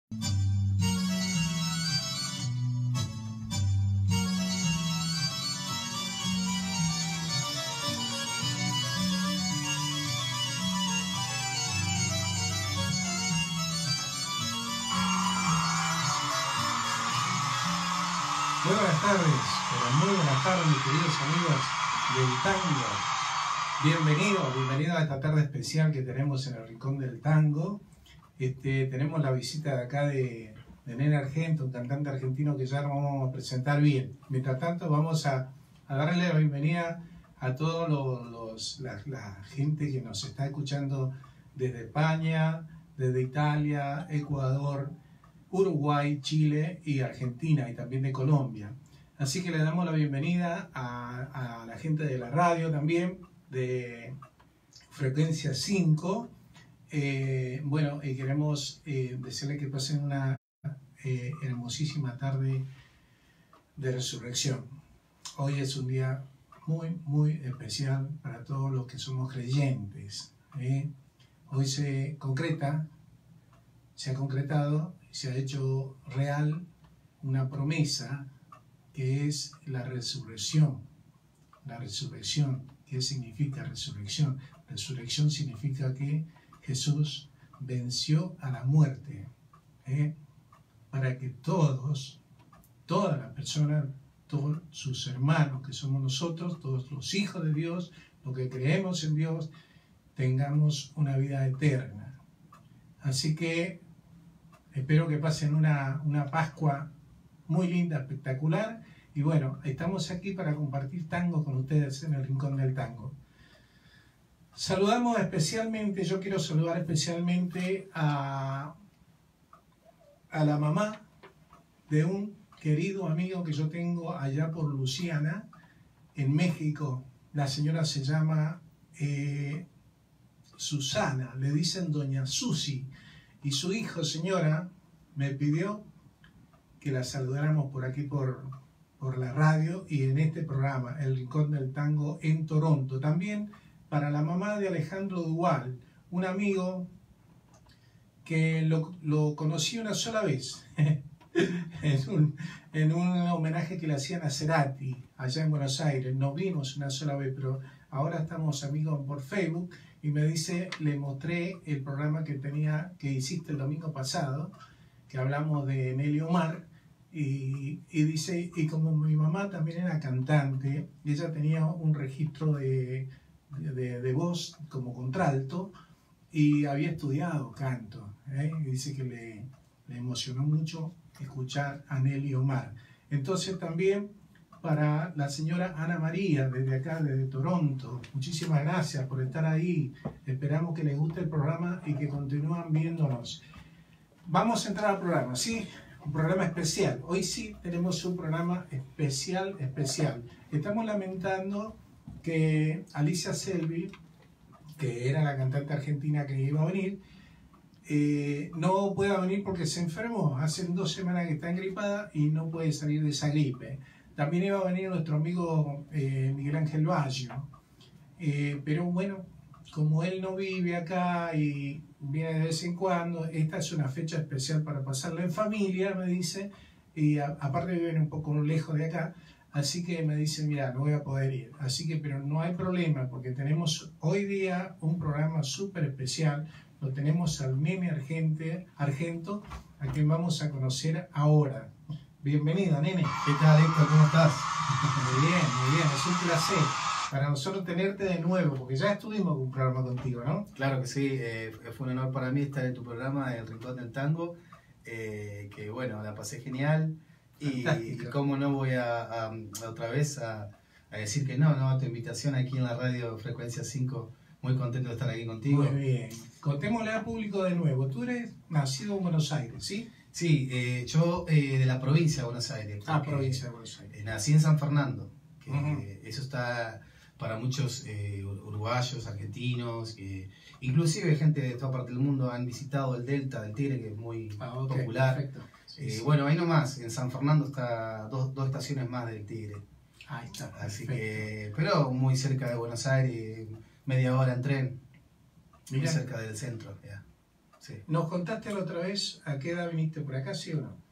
Muy buenas tardes, muy buenas tardes, mis queridos amigos del tango. Bienvenidos a esta tarde especial que tenemos en el Rincón del Tango. Tenemos la visita de acá de Nene Argento, un cantante argentino que ya nos vamos a presentar bien. Mientras tanto, vamos a darle la bienvenida a todos la gente que nos está escuchando desde España, desde Italia, Ecuador, Uruguay, Chile y Argentina, y también de Colombia. Así que le damos la bienvenida a la gente de la radio también, de Frecuencia 5. Y queremos decirles que pasen una hermosísima tarde de resurrección. Hoy es un día muy especial para todos los que somos creyentes. Hoy se ha concretado, se ha hecho real una promesa que es la resurrección. La resurrección, ¿qué significa resurrección? Resurrección significa que Jesús venció a la muerte, para que todas las personas, todos sus hermanos que somos nosotros, todos los hijos de Dios, los que creemos en Dios, tengamos una vida eterna. Así que espero que pasen una Pascua muy linda, espectacular. Y bueno, estamos aquí para compartir tango con ustedes en el Rincón del Tango. Yo quiero saludar especialmente a la mamá de un querido amigo que yo tengo allá por Luciana, en México. La señora se llama Susana, le dicen Doña Susi. Y su hijo, señora, me pidió que la saludáramos por aquí, por la radio y en este programa, El Rincón del Tango en Toronto. También para la mamá de Alejandro Duval, un amigo que lo conocí una sola vez, en un homenaje que le hacían a Cerati, allá en Buenos Aires. Nos vimos una sola vez, pero ahora estamos amigos por Facebook. Y me dice, le mostré el programa que hiciste el domingo pasado, que hablamos de Nelly Omar, y dice, y como mi mamá también era cantante, ella tenía un registro de voz como contralto, y había estudiado canto, y dice que le emocionó mucho escuchar a Nelly Omar. Entonces también para la señora Ana María, desde acá, desde Toronto, muchísimas gracias por estar ahí. Esperamos que les guste el programa y que continúen viéndonos. Vamos a entrar al programa, ¿sí? Un programa especial. Hoy sí tenemos un programa especial. Estamos lamentando que Alicia Selvi, que era la cantante argentina que iba a venir, no pueda venir porque se enfermó. Hace 2 semanas que está engripada y no puede salir de esa gripe. También iba a venir nuestro amigo Miguel Ángel Baggio, pero bueno, como él no vive acá y viene de vez en cuando, esta es una fecha especial para pasarla en familia, me dice, y aparte viven un poco lejos de acá, así que me dice, mira, no voy a poder ir. Así que, pero no hay problema, porque tenemos hoy día un programa súper especial. Lo tenemos al Nene Argento, a quien vamos a conocer ahora. Bienvenido, Nene. ¿Qué tal, Héctor? ¿Cómo estás? Muy bien. Es un placer para nosotros tenerte de nuevo, porque ya estuvimos con un programa contigo, ¿no? Claro que sí. Fue un honor para mí estar en tu programa, El Rincón del Tango. Que bueno, la pasé genial. Y cómo no voy a otra vez a decir que no a tu invitación aquí en la radio Frecuencia 5. Muy contento de estar aquí contigo. Muy bien. Contémosle al público de nuevo. Tú eres nacido en Buenos Aires, ¿sí? Sí, yo de la provincia de Buenos Aires. Provincia de Buenos Aires. Nací en San Fernando, que eso está para muchos uruguayos, argentinos, inclusive gente de toda parte del mundo han visitado el Delta del Tigre, que es muy popular. Perfecto. Sí. Bueno, ahí nomás, en San Fernando está dos estaciones más del Tigre. Ahí está. Así que, pero muy cerca de Buenos Aires, media hora en tren, muy cerca del centro. Ya. sí. ¿Nos contaste la otra vez a qué edad viniste por acá, sí o no?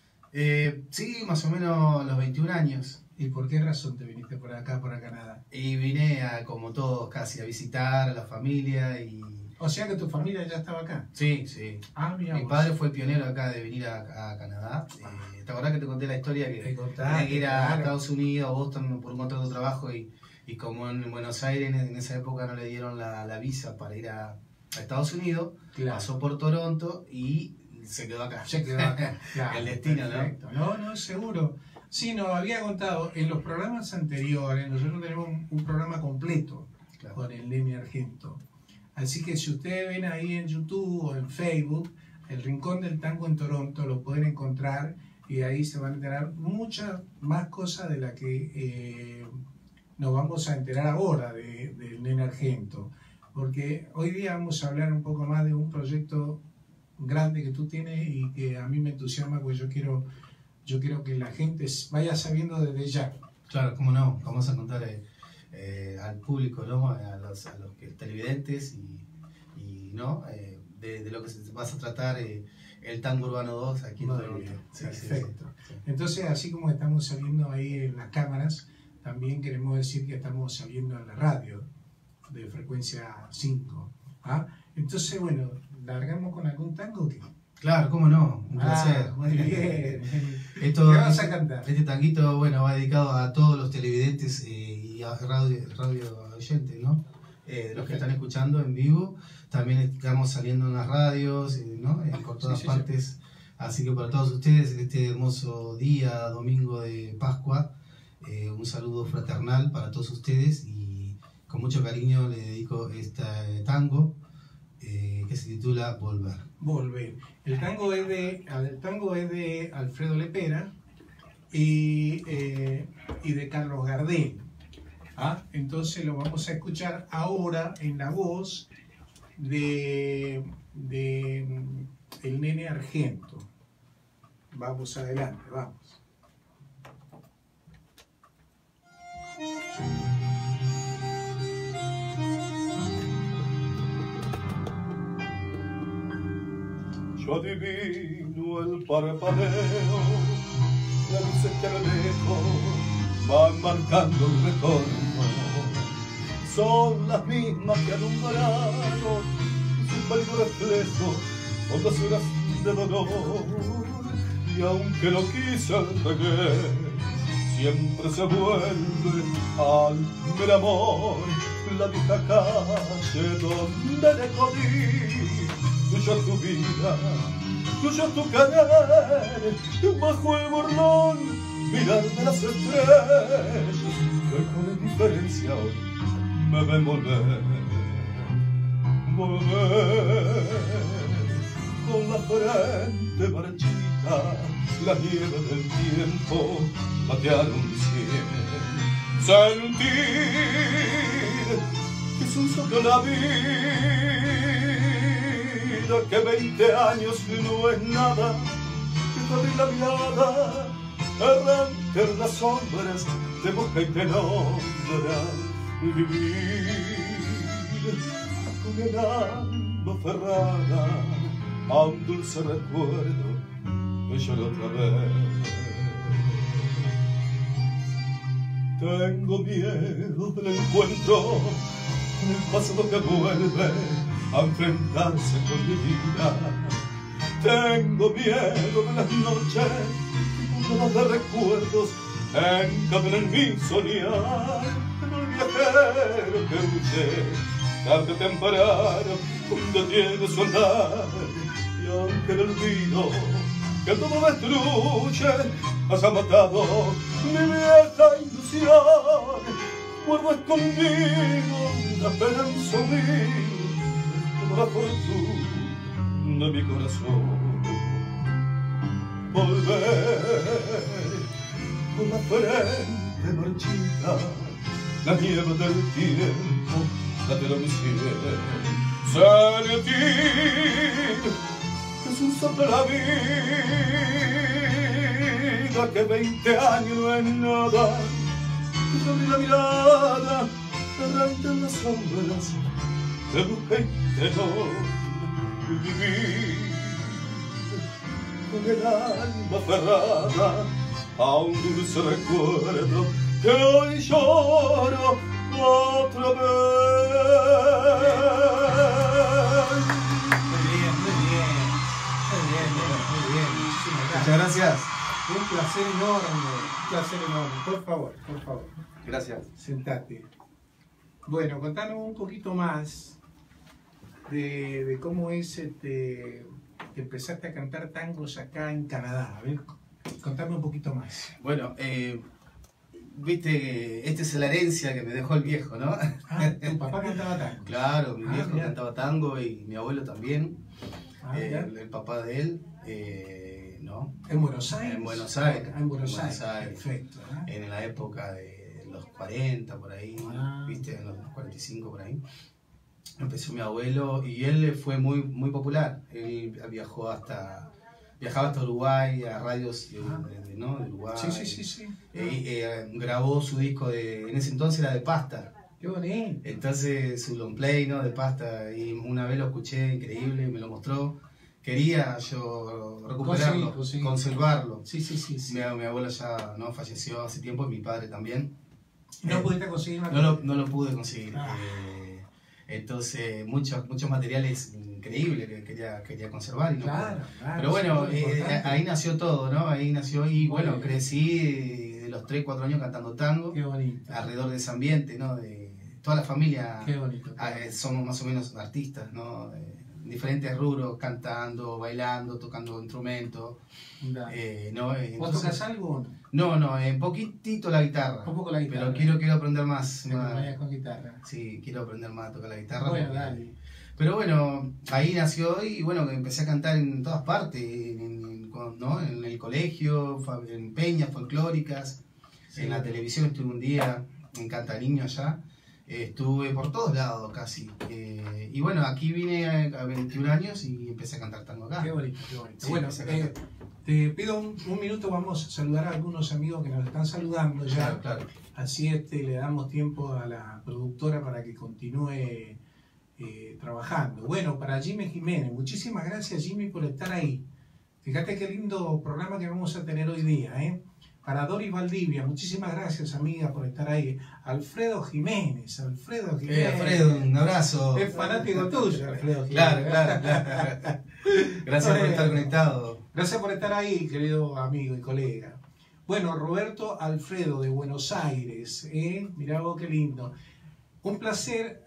Sí, más o menos los 21 años. ¿Y por qué razón te viniste por acá, por Canadá? Y vine, como todos, casi a visitar a la familia y... O sea que tu familia ya estaba acá. Sí, sí. Ah, mira Mi vos. padre fue el pionero acá de venir a Canadá. ¿Te acordás que te conté la historia que Te contaste, tenía que ir a claro. Estados Unidos, a Boston por un contrato de trabajo y como en Buenos Aires en esa época no le dieron la visa para ir a Estados Unidos, Claro. pasó por Toronto y se quedó acá. Se quedó acá. Claro, El destino, perfecto. No, seguro. Sí, nos había contado, en los programas anteriores, nosotros tenemos un programa completo Claro. con el Nene Argento. Así que si ustedes ven ahí en YouTube o en Facebook, El Rincón del Tango en Toronto, lo pueden encontrar y ahí se van a enterar muchas más cosas de las que nos vamos a enterar ahora del Nene Argento. Porque hoy día vamos a hablar un poco más de un proyecto grande que tú tienes y que a mí me entusiasma porque yo quiero que la gente vaya sabiendo desde ya. Claro, cómo no, vamos a contar al público, ¿no? a los televidentes y ¿no? De lo que vas a tratar el Tango Urbano 2 aquí en Muy Toronto. bien, Sí, perfecto. sí. Entonces, así como estamos saliendo ahí en las cámaras, también queremos decir que estamos saliendo en la radio de frecuencia 5. ¿Ah? Entonces, bueno, ¿largamos con algún tango o qué? Claro, cómo no, un placer. Muy bien. ¿Qué Esto, vas a cantar? Este tanguito, bueno, va dedicado a todos los televidentes y a radio oyentes, ¿no? Los que están escuchando en vivo. También estamos saliendo en las radios, ¿no? Por todas partes. Sí. Así que para todos ustedes, en este hermoso día, domingo de Pascua, un saludo fraternal para todos ustedes y con mucho cariño le dedico este tango que se titula Volver. Volver. El tango es de Alfredo Lepera y de Carlos Gardel. ¿Ah? Entonces lo vamos a escuchar ahora en la voz de el Nene Argento. Vamos adelante, vamos. Yo adivino el parpadeo, las luces que a lo lejos van marcando el retorno. Son las mismas que alumbraron su pálido reflejo hondas horas de dolor. Y aunque lo quise entregué, siempre se vuelve al primer amor, la vieja calle donde le codí. Tuya tu vida, tuyo tu querer, bajo el burlón mirar de las estrellas, que con indiferencia hoy me ven volver, con la frente marchita, la nieve del tiempo patearon mi cielo, sentir que es un soplo la vida, que 20 años no es nada, que abrir la mirada, errante en las sombras, te busca y te nombra, vivir con el alma aferrada a un dulce recuerdo que lloró otra vez. Tengo miedo del encuentro con el pasado que vuelve a enfrentarse con mi vida. Tengo miedo de las noches fundadas de recuerdos encadenan mi soñar. Pero el viajero que huye tarde o temprano detiene su andar. Y aunque el olvido que todo destruye haya matado mi vieja ilusión, guardo escondido la esperanza humilde, la fortuna de mi corazón. Volver con la frente marchita, la nieve del tiempo latero mi cielo. Sentir que es un soplo la vida, que 20 años no es nada, que te abrí la mirada, errante en las sombras, te busqué y te vivir con el alma aferrada a un dulce recuerdo que hoy lloro otra vez. Muy bien. Muchas gracias. Un placer enorme. Por favor. Gracias. Sentate. Bueno, contanos un poquito más de cómo es que empezaste a cantar tangos acá en Canadá. A ver, contame un poquito más. Bueno, viste, esta es la herencia que me dejó el viejo, ¿no? Ah, tu papá cantaba tango. Claro, mi viejo mirá. cantaba tango y mi abuelo también. Mirá. El papá de él, ¿no? ¿En Buenos Aires? En Buenos Aires. En Buenos Aires. Perfecto. En la época de los 40, por ahí, viste, en los 45, por ahí. Empezó mi abuelo y él fue muy popular. Él viajaba hasta Uruguay, a radios ¿no? de Uruguay. Sí. Grabó su disco en ese entonces era de pasta. Qué bonito. Entonces su long play, ¿no? De pasta. Y una vez lo escuché, increíble, me lo mostró. Quería yo recuperarlo, conservarlo. Sí. Mi abuelo ya no falleció hace tiempo y mi padre también. ¿No pudiste conseguir una No lo pude conseguir. Entonces, muchos materiales increíbles que quería conservar. Y no Claro. Pero bueno, sí, ahí nació todo, ¿no? Ahí nació y bueno, bien. crecí de los 3, 4 años cantando tango. Qué bonito. Alrededor de ese ambiente, ¿no? De toda la familia. Qué bonito. Somos más o menos artistas, ¿no? De diferentes rubros, cantando, bailando, tocando instrumentos. ¿No? ¿Vos tocas algo? No, un poquitito la guitarra. Un poco la guitarra. Pero quiero aprender más. Te acompañas con guitarra. Sí, quiero aprender más a tocar la guitarra. Bueno, dale. Pero bueno, ahí nació y bueno, empecé a cantar en todas partes, ¿no? En el colegio, en peñas folclóricas, Sí. en la televisión estuve un día, en Cantaniño allá, estuve por todos lados casi. Y bueno, aquí vine a 21 años y empecé a cantar tango acá. Qué bonito. Sí, Bueno, empecé a cantar. te pido un minuto, vamos a saludar a algunos amigos que nos están saludando ya. Claro. Así le damos tiempo a la productora para que continúe trabajando. Bueno, para Jimmy Jiménez, muchísimas gracias Jimmy por estar ahí. Fíjate qué lindo programa que vamos a tener hoy día, ¿eh? Para Doris Valdivia, muchísimas gracias amiga por estar ahí. Alfredo Jiménez. Alfredo, un abrazo. Es fanático tuyo, Alfredo Jiménez. Claro. Gracias por estar conectado. Gracias por estar ahí, querido amigo y colega. Bueno, Roberto Alfredo de Buenos Aires, mirá vos qué lindo. Un placer,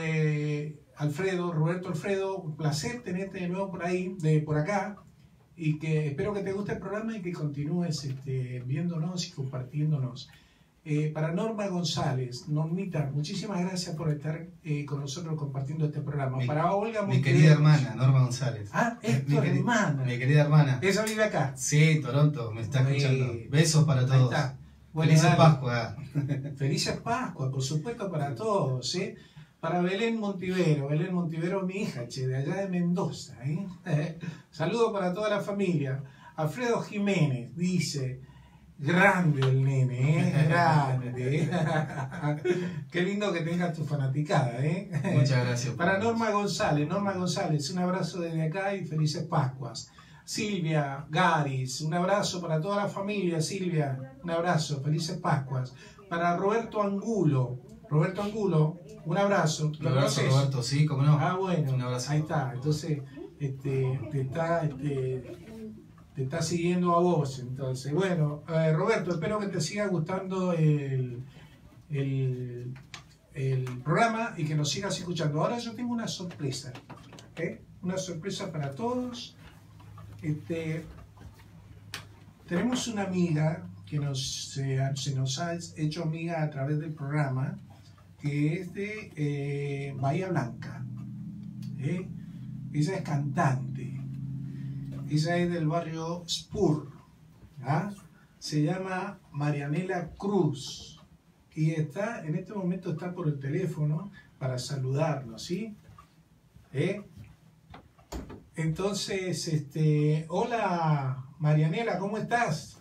Roberto Alfredo, un placer tenerte de nuevo por acá, y que espero que te guste el programa y que continúes viéndonos y compartiéndonos. Para Norma González, Normita, muchísimas gracias por estar con nosotros compartiendo este programa. Para Olga Mi Montiel, querida hermana, Norma González. Ah, es tu hermana. Mi querida hermana. Ella vive acá. Sí, Toronto, me está escuchando. Besos para Ahí todos. está. Bueno, Felices dale. Pascua. Felices Pascua, por supuesto, para todos, ¿eh? Para Belén Montivero, mi hija, de allá de Mendoza, ¿eh? Saludo para toda la familia. Alfredo Jiménez dice, grande el nene, grande. Qué lindo que tengas tu fanaticada, ¿eh? Muchas gracias. Para Norma González, un abrazo desde acá y felices Pascuas. Silvia Garis, un abrazo para toda la familia, Silvia, un abrazo, felices Pascuas. Para Roberto Angulo, un abrazo. Un abrazo, Roberto, sí, cómo no. Ah, bueno, Un abrazo. ahí está. Entonces, te está siguiendo a vos. Entonces, bueno, Roberto, espero que te siga gustando el programa y que nos sigas escuchando. Ahora yo tengo una sorpresa, una sorpresa para todos. Tenemos una amiga que se nos ha hecho amiga a través del programa, que es de Bahía Blanca. Ella es cantante. Ella es del barrio Spur. Se llama Marianela Cruz. Y en este momento está por el teléfono para saludarnos, ¿sí? Entonces, hola Marianela, ¿cómo estás?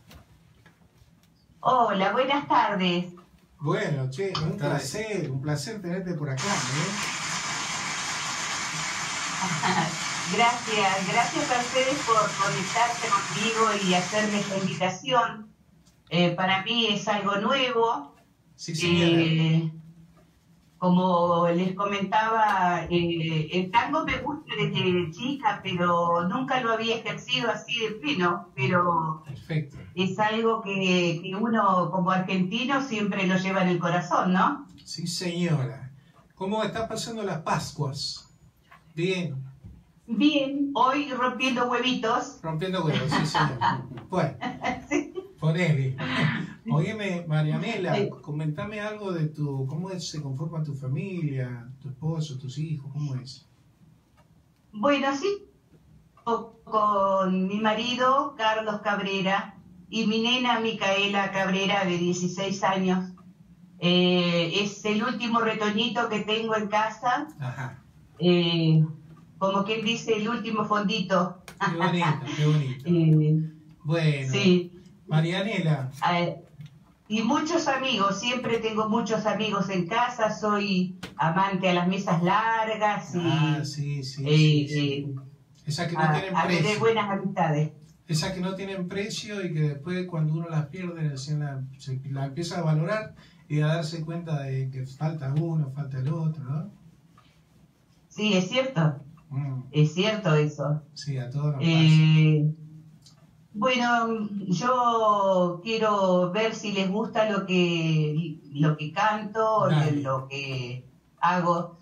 Hola, buenas tardes. Bueno, un placer tenerte por acá, Gracias a ustedes por conectarse conmigo y hacerme esta invitación. Para mí es algo nuevo. Sí, señora. Como les comentaba, el tango me gusta desde chica, pero nunca lo había ejercido así de pleno. Pero Perfecto. Es algo que uno como argentino siempre lo lleva en el corazón, ¿no? Sí, señora. ¿Cómo está pasando las Pascuas? Bien. Bien, hoy rompiendo huevitos. Rompiendo huevos, sí, señor. Bueno, Sí. ponele. Óyeme, Marianela, comentame algo de cómo se conforma tu familia, tu esposo, tus hijos, ¿cómo es? Bueno, sí, con mi marido, Carlos Cabrera, y mi nena, Micaela Cabrera, de 16 años. Es el último retoñito que tengo en casa. Ajá. Como quien dice, el último fondito. Qué bonito, qué bonito. Bueno, Sí. Marianela. Y muchos amigos, siempre tengo muchos amigos en casa, soy amante a las mesas largas y sí. Esas que no tienen a tener precio. buenas amistades. Esas que no tienen precio y que después cuando uno las pierde se la empieza a valorar y a darse cuenta de que falta uno, falta el otro, ¿no? Sí, es cierto. Es cierto eso. Sí, a todos nos pasa. Bueno, yo quiero ver si les gusta lo que canto, lo que hago.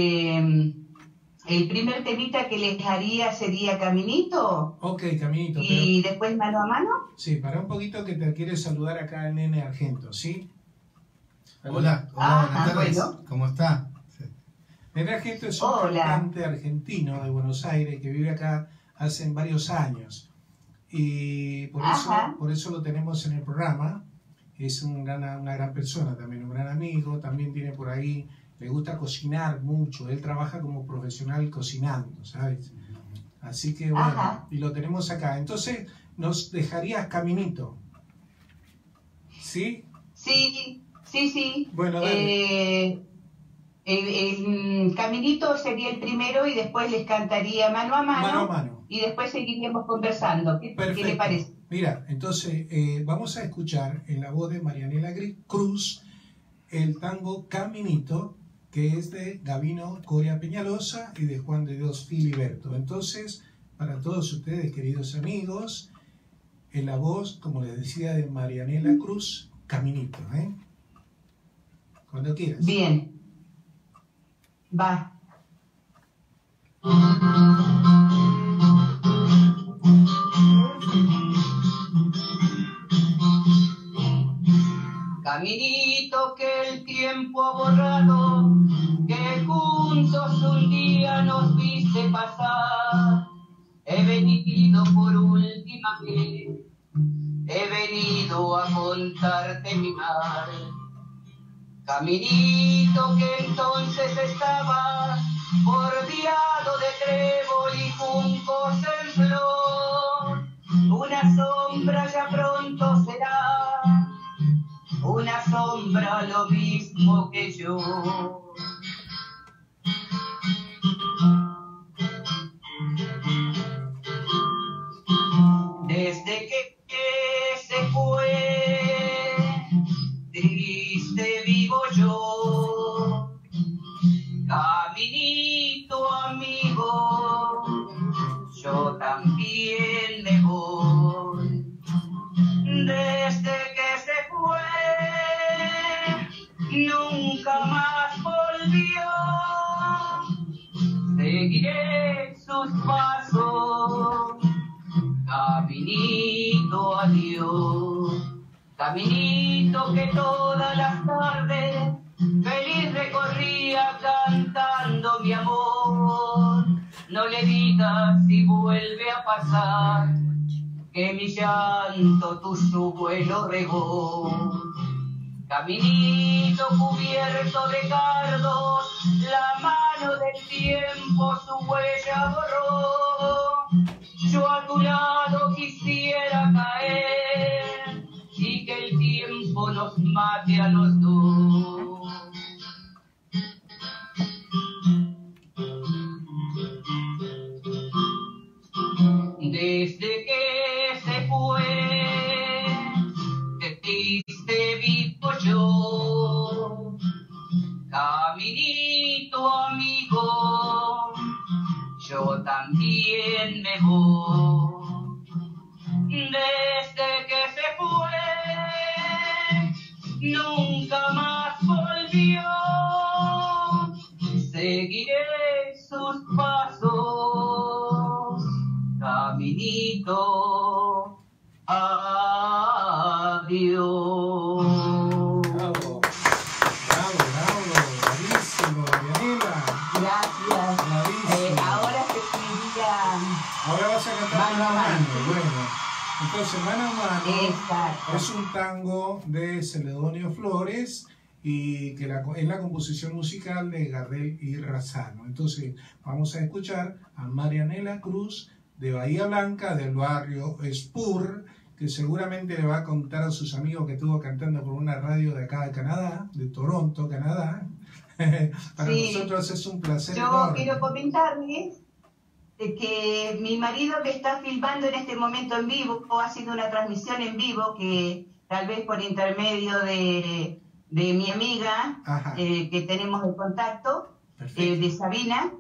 El primer temita que les haría sería Caminito. Ok, Caminito. Y después Mano a Mano. Sí, para un poquito que te quiere saludar acá el Nene Argento, ¿sí? Hola, buenas tardes. Bueno. ¿Cómo está? Nene Argento es un cantante argentino de Buenos Aires que vive acá hace varios años. Y por eso lo tenemos en el programa. Es una gran persona también, un gran amigo. También tiene por ahí, le gusta cocinar mucho. Él trabaja como profesional cocinando, ¿sabes? Así que bueno, y lo tenemos acá. Entonces, ¿nos dejarías Caminito? ¿Sí? Sí. Bueno, dale. El Caminito sería el primero y después les cantaría Mano a Mano. Mano a Mano. Y después seguiríamos conversando. ¿Qué le parece? Mira, entonces vamos a escuchar en la voz de Marianela Cruz el tango Caminito, que es de Gabino Coria Peñalosa y de Juan de Dios Filiberto. Entonces, para todos ustedes, queridos amigos, en la voz, como les decía, de Marianela Cruz, Caminito, ¿eh? Cuando quieras. Bien. Va. Caminito que el tiempo ha borrado, que juntos un día nos viste pasar. He venido por última vez, he venido a contarte mi mal. Caminito que entonces estaba bordeado de trébol y juncos en flor. Una sombra ya pronto será, una sombra lo mismo que yo. Desde que se fue, triste vivo yo. Caminito amigo, yo también me voy. Desde que se fue, nunca más volvió. Seguiré sus pasos, caminito adiós. Caminito que todas las tardes feliz recorría cantando mi amor. No le digas si vuelve a pasar, que mi llanto tu vuelo regó. Caminito cubierto de cardos, la mano del tiempo su huella borró. Yo a tu lado quisiera caer y que el tiempo nos mate a los dos. Entonces, Mano a Mano Exacto. es un tango de Celedonio Flores y que es la composición musical de Gardel y Razzano. Entonces, vamos a escuchar a Marianela Cruz de Bahía Blanca, del barrio Spur, que seguramente le va a contar a sus amigos que estuvo cantando por una radio de acá de Canadá, de Toronto, Canadá. Para Sí. nosotros es un placer Yo enorme. quiero comentarles que mi marido que está filmando en este momento en vivo, haciendo una transmisión en vivo, que tal vez por intermedio de mi amiga, Ajá. que tenemos el contacto, Perfecto. de Sabina,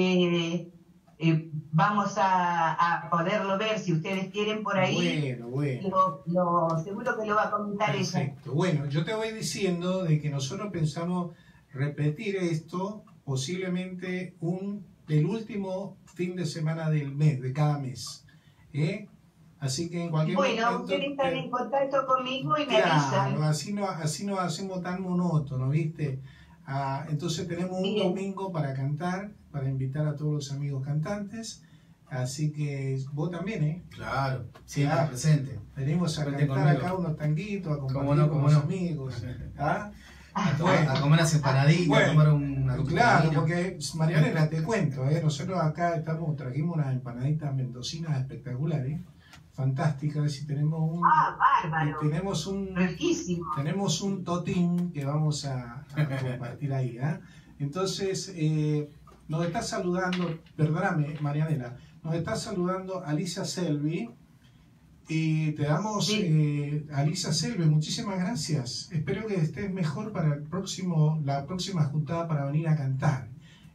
vamos a poderlo ver si ustedes quieren por ahí. Bueno. Seguro que lo va a comentar ella. Perfecto. Bueno, yo te voy diciendo de que nosotros pensamos repetir esto posiblemente el último fin de semana del mes, de cada mes. Así que en cualquier Bueno, momento... ustedes están en contacto conmigo y me Claro, avisan. así no hacemos tan monótono, ¿viste? Entonces tenemos un Bien. domingo para cantar, para invitar a todos los amigos cantantes. Así que vos también, ¿eh? Claro, siempre Claro. presente. Venimos a Cuente cantar conmigo. acá unos tanguitos, a compartir Cómo no, con cómo los no. amigos. ¿Ah? A comer unas empanaditas, Bueno, a tomar una Claro, vino. porque Marianela, te cuento, nosotros acá trajimos unas empanaditas mendocinas espectaculares, fantásticas, y tenemos Bárbaro. tenemos un totín que vamos a compartir ahí. Entonces, nos está saludando, perdóname Marianela, nos está saludando Alicia Selvi. Y te damos, Alicia Selve, muchísimas gracias. Espero que estés mejor para la próxima juntada para venir a cantar.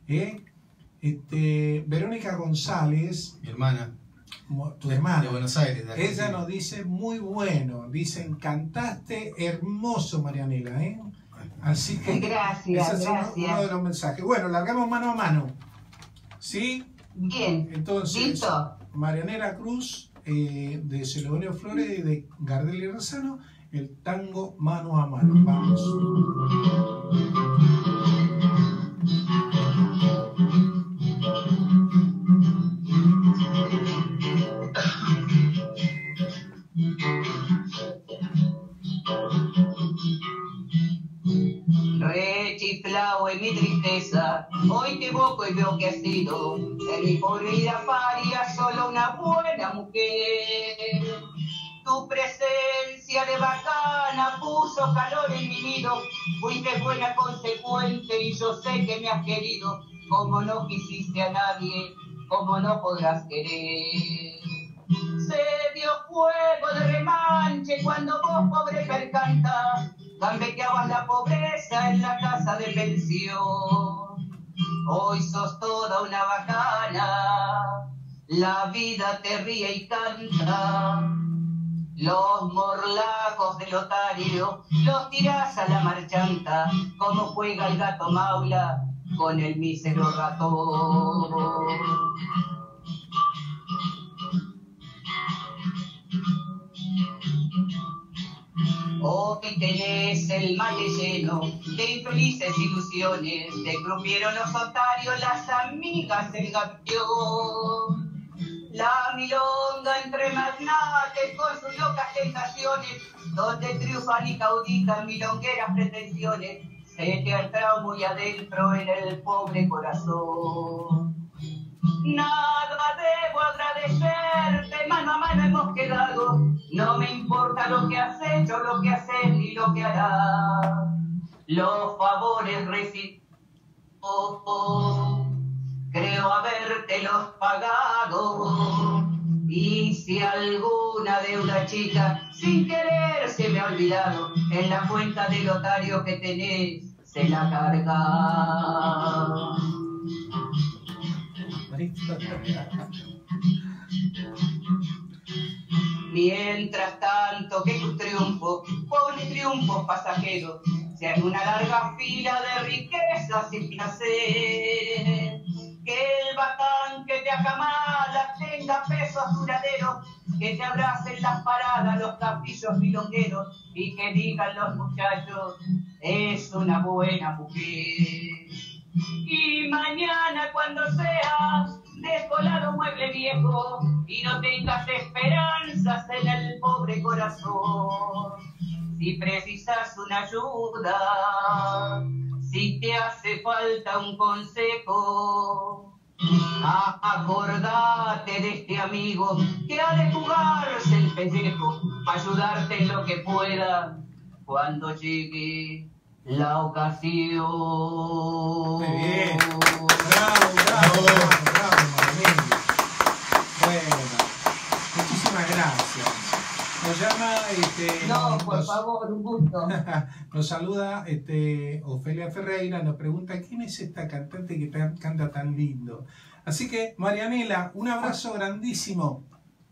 Verónica González, Mi hermana, tu hermana, de Buenos Aires. De Argentina. ella nos dice muy bueno. Dicen, cantaste hermoso, Marianela. Así que Gracias, ese es uno de los mensajes. Bueno, largamos Mano a Mano. ¿Sí? Bien. Entonces, ¿Listo? Marianela Cruz, de Celedonio Flores y de Gardel y Razzano, el tango Mano a Mano. Vamos. Rechiflao en mi tristeza, hoy te evoco y veo que has sido en mi pobre vida paria solo una buena mujer. Tu presencia de bacana puso calor en mi nido, fuiste buena consecuente y yo sé que me has querido, como no quisiste a nadie, como no podrás querer. Se dio fuego de remanche cuando vos, pobre percanta, gambeteabas la pobreza en la casa de pensión. Hoy sos toda una bacana, la vida te ríe y canta. Los morlacos del otario los tirás a la marchanta, como juega el gato maula con el mísero ratón. Hoy tenés el mate lleno de infelices ilusiones, te crujieron los otarios, las amigas del gavión. La milonga entre magnates con sus locas tentaciones, donde triunfan y caudican milongueras pretensiones, se te ha entrado muy adentro en el pobre corazón. Nada debo agradecerte, mano a mano hemos quedado, no me importa lo que has hecho, lo que haces ni lo que harás. Los favores recibidos, creo habértelos pagado, y si alguna deuda chica sin querer se me ha olvidado, en la cuenta del otario que tenés se la carga. Mientras tanto que tus triunfos, pobres triunfos pasajeros, sean una larga fila de riquezas sin placer. Que el bacán que te acamala tenga pesos duraderos, que te abracen las paradas los capillos milongueros y que digan los muchachos, es una buena mujer. Y mañana cuando seas descolado mueble viejo y no tengas esperanzas en el de corazón. Si precisas una ayuda, si te hace falta un consejo, acordate de este amigo que ha de jugarse el pellejo para ayudarte en lo que pueda cuando llegue la ocasión. Muy bien. Bravo, bravo, bravo, bravo, Maranelli. Bueno, muchísimas gracias. Nos llama, No, por favor, un gusto. nos saluda Ofelia Ferreira, nos pregunta quién es esta cantante que canta tan lindo. Así que, Marianela, un abrazo grandísimo.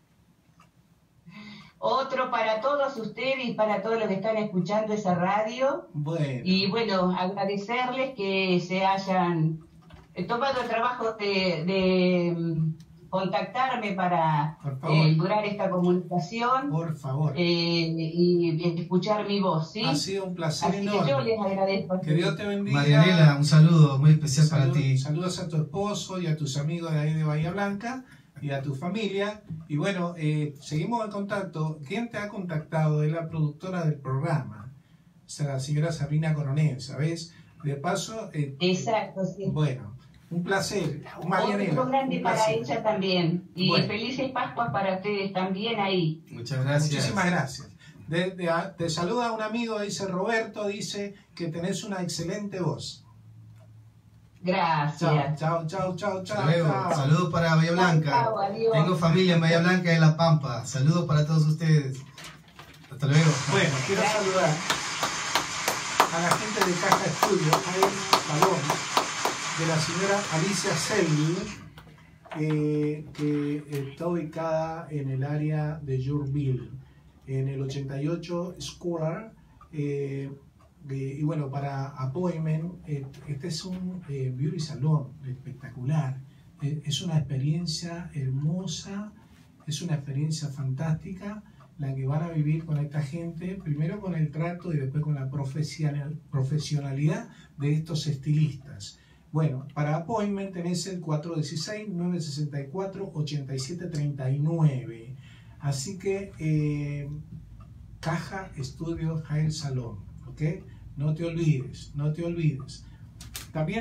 Otro para todos ustedes y para todos los que están escuchando esa radio. Bueno. Y bueno, agradecerles que se hayan tomado el trabajo de contactarme para lograr esta comunicación. Por favor. Y escuchar mi voz, ¿sí? Ha sido un placer Así enorme. que yo les agradezco. Que Dios te bendiga. Marianela, un saludo muy especial para ti. Saludos a tu esposo y a tus amigos de ahí de Bahía Blanca y a tu familia. Y bueno, seguimos en contacto. ¿Quién te ha contactado? Es la productora del programa, o sea, la señora Sabrina Coronel, ¿sabes? De paso... Exacto, sí. Bueno, un placer. Otro grande para ella también. Y bueno, felices Pascuas para ustedes también ahí. Muchas gracias. Muchísimas gracias. Te saluda un amigo, dice Roberto, dice que tenés una excelente voz. Gracias. Chao, chao, chao, chao, Hasta luego. chao. Saludos para Bahía Blanca. Chao, adiós. Tengo familia en Bahía Blanca y en La Pampa. Saludos para todos ustedes. Hasta luego. Bueno, quiero saludar a la gente de Caja Estudio, hay un salón de la señora Alicia Selby, que está ubicada en el área de Yorkville, en el 88 Square. Y bueno, para appointment, este es un beauty salon espectacular. Es una experiencia hermosa, es una experiencia fantástica la que van a vivir con esta gente, primero con el trato y después con la profesionalidad de estos estilistas. Bueno, para appointment tenés el 416-964-8739. Así que Caja Estudio Hair Salon, ¿ok? No te olvides, no te olvides. También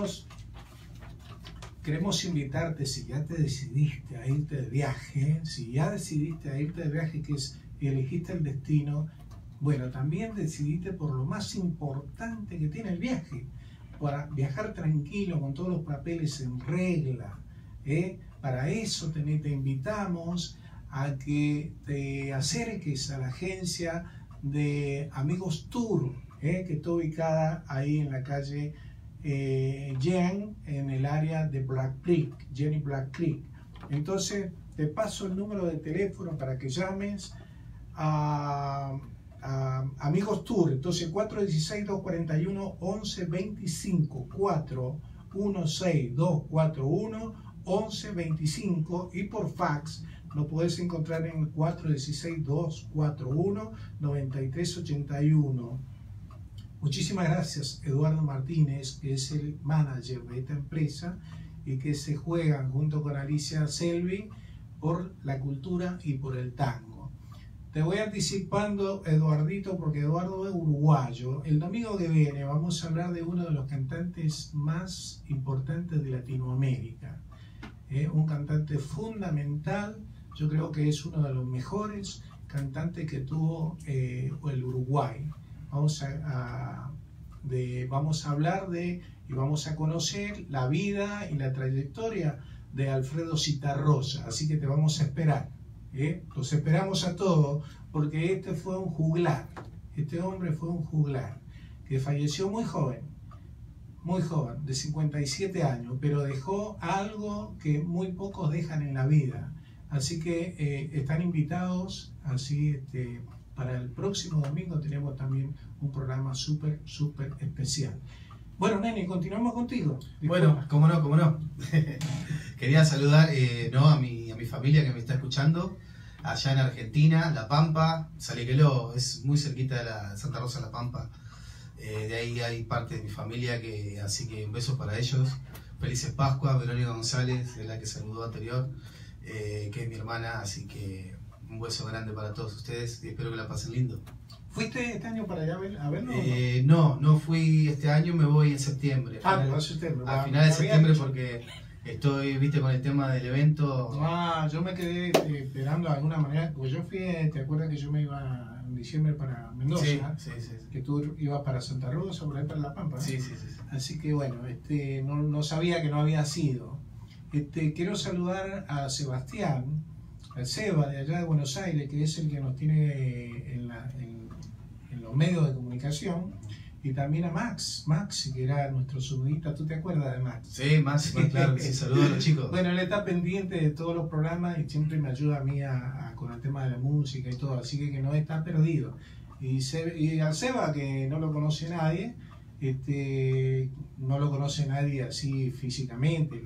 queremos invitarte, si ya te decidiste a irte de viaje, que elegiste el destino, bueno, también decidiste por lo más importante que tiene el viaje, para viajar tranquilo, con todos los papeles en regla. Para eso te invitamos a que te acerques a la agencia de Amigos Tour, que está ubicada ahí en la calle Jen, en el área de Black Creek, Jenny Black Creek. Entonces te paso el número de teléfono para que llames a Amigos Tour. Entonces 416-241-1125, 416-241-1125, y por fax lo puedes encontrar en el 416-241-9381. Muchísimas gracias, Eduardo Martínez, que es el manager de esta empresa y que se juegan junto con Alicia Selby por la cultura y por el tango. Te voy anticipando, Eduardito, porque Eduardo es uruguayo. El domingo que viene vamos a hablar de uno de los cantantes más importantes de Latinoamérica. Un cantante fundamental, yo creo que es uno de los mejores cantantes que tuvo el Uruguay. Vamos a hablar de y vamos a conocer la vida y la trayectoria de Alfredo Zitarrosa, así que te vamos a esperar. Los esperamos a todos, porque este fue un juglar, este hombre fue un juglar, que falleció muy joven, de 57 años, pero dejó algo que muy pocos dejan en la vida. Así que están invitados, así para el próximo domingo tenemos también un programa súper especial. Bueno, nene, continuamos contigo. Bueno, cómo no. Quería saludar a mi familia que me está escuchando allá en Argentina, La Pampa, Saliqueló, es muy cerquita de la Santa Rosa, La Pampa. De ahí hay parte de mi familia, así que un beso para ellos. Felices Pascuas. Verónica González, de la que saludó anterior, que es mi hermana, así que Un beso grande para todos ustedes y espero que la pasen lindo. ¿Fuiste este año para allá a verlo? No fui este año, me voy en septiembre. A final de septiembre porque estoy, viste, con el tema del evento. Yo me quedé esperando de alguna manera, porque yo fui, ¿te acuerdas que yo me iba en diciembre para Mendoza? Sí. Que tú ibas para Santa Rosa, por ahí para La Pampa, ¿no? Sí. Así que bueno, no sabía que no había sido. Quiero saludar a Sebastián, al Seba de allá de Buenos Aires, que es el que nos tiene en los medios de comunicación, y también a Max, que era nuestro sonidista. ¿Tú te acuerdas de Max? Sí, Max, claro que sí. Saludos a los chicos. Bueno, él está pendiente de todos los programas y siempre me ayuda a mí con el tema de la música y todo, así que no está perdido. Y al Seba, que no lo conoce nadie, no lo conoce nadie así físicamente.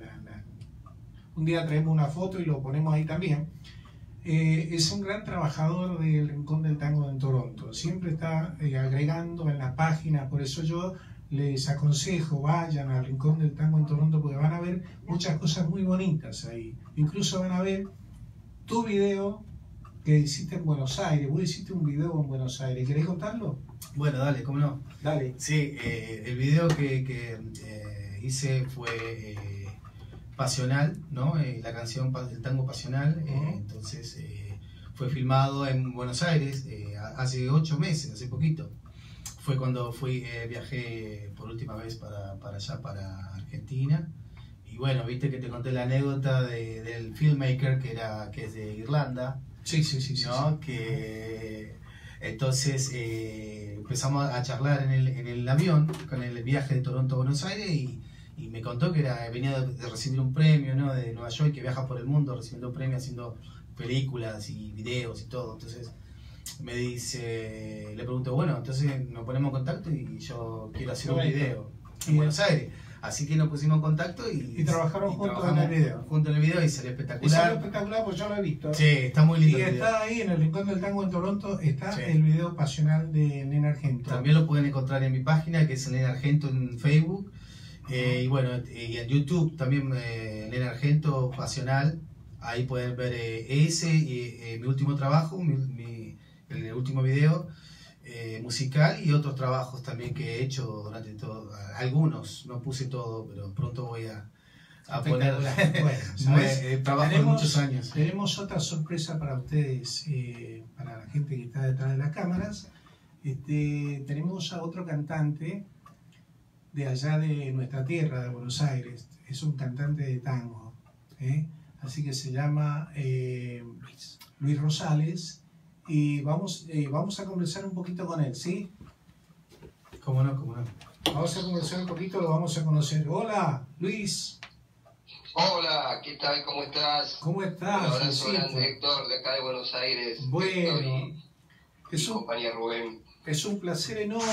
Un día traemos una foto y lo ponemos ahí también. Es un gran trabajador del Rincón del Tango en Toronto. Siempre está agregando en la página, por eso yo les aconsejo, vayan al Rincón del Tango en Toronto, porque van a ver muchas cosas muy bonitas ahí. Incluso van a ver tu video que hiciste en Buenos Aires. Vos hiciste un video en Buenos Aires. ¿Querés contarlo? Bueno, dale, cómo no. Dale. Sí, el video que hice fue pasional, ¿no? La canción El Tango Pasional. Entonces fue filmado en Buenos Aires hace 8 meses, hace poquito. Fue cuando viajé por última vez para allá, para Argentina. Y bueno, viste que te conté la anécdota del filmmaker que es de Irlanda. Sí. ¿No? Que entonces empezamos a charlar en el avión con el viaje de Toronto a Buenos Aires y me contó que venía de recibir un premio, ¿no? De Nueva York, que viaja por el mundo recibiendo premios, haciendo películas y videos y todo. Entonces le pregunto, bueno, entonces nos ponemos en contacto y yo quiero hacer un video en Buenos Aires. Así que nos pusimos en contacto y trabajaron juntos en el video. Juntos en el video y salió espectacular. Y salió espectacular, pues yo lo he visto. Sí, está muy lindo. Y está ahí en el Rincón del Tango en Toronto, está el video pasional de Nena Argento. También lo pueden encontrar en mi página, que es Nena Argento en Facebook. Y bueno, y en YouTube también Nena Argento Pasional. Ahí pueden ver ese y mi último trabajo, el último video musical, y otros trabajos también que he hecho durante todo. Algunos, no puse todo, pero pronto voy a poner. Bueno, trabajo de muchos años. Tenemos otra sorpresa para ustedes, para la gente que está detrás de las cámaras. Tenemos a otro cantante de allá de nuestra tierra, de Buenos Aires. Es un cantante de tango, así que se llama Luis Rosales, y vamos a conversar un poquito con él, ¿sí? ¿Cómo no? Vamos a conversar un poquito, lo vamos a conocer. Hola, Luis. Hola, ¿qué tal? ¿Cómo estás? ¿Cómo estás? Un abrazo grande, Héctor, de acá de Buenos Aires. Bueno, Héctor y compañía Rubén. Es un placer enorme.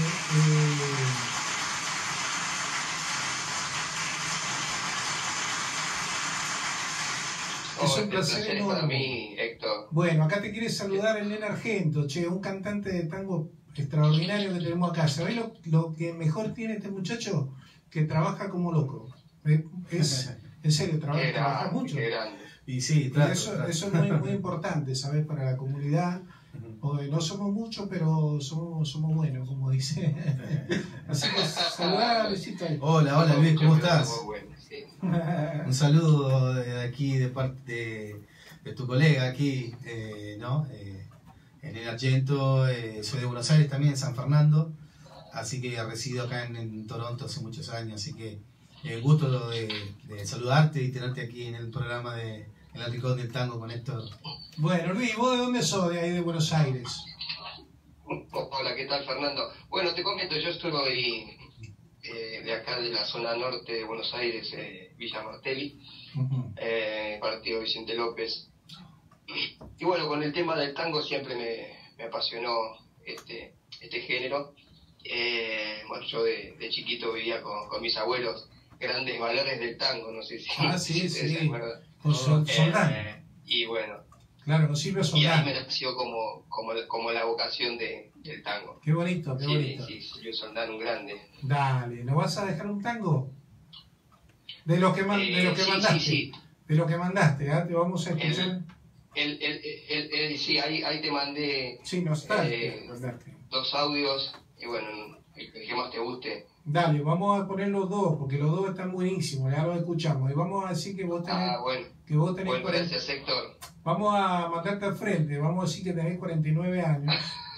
Es un placer enorme para mí, Héctor. Bueno, acá te quiere saludar el Nena Argento, un cantante de tango extraordinario que tenemos acá. ¿Sabés lo que mejor tiene este muchacho? Que trabaja como loco. En serio, trabaja mucho. Qué grande. Y sí, claro, eso es muy, muy importante, ¿sabes? Para la comunidad. No somos muchos, pero somos buenos, como dice. Así que saludar a Luisito ahí. Hola Luis, ¿cómo estás? Muy bueno, sí. Un saludo de aquí de parte de tu colega aquí, ¿no? En el Argento. Soy de Buenos Aires también, San Fernando, así que resido acá en Toronto hace muchos años, así que gusto de saludarte y tenerte aquí en el programa de El Rincón del Tango con Héctor. Bueno, Luis, ¿vos de dónde sos? De ahí de Buenos Aires. Hola, ¿qué tal, Fernando? Bueno, te comento, yo estoy de acá de la zona norte de Buenos Aires, Villa Martelli, partido Vicente López. Y bueno, con el tema del tango siempre me apasionó este género. Bueno, yo de chiquito vivía con mis abuelos, grandes valores del tango, no sé si se acuerdan. Con Soldán. Y bueno, claro, con Silvio Soldán. Y ahí me nació como la vocación del tango. Qué bonito, qué bonito. Sí, Silvio Soldán, un grande. Dale, ¿nos vas a dejar un tango? De lo que mandaste. Sí. De lo que mandaste, te vamos a escuchar. Sí, ahí te mandé Sí, nostalgia. 2 audios y bueno, el que más te guste. Dale, vamos a poner los dos, porque los dos están buenísimos, ya los escuchamos. Y vamos a decir que vos tenés... Bueno. Que vos tenés Bueno, gracias, Héctor. Vamos a mandarte al frente, vamos a decir que tenés 49 años.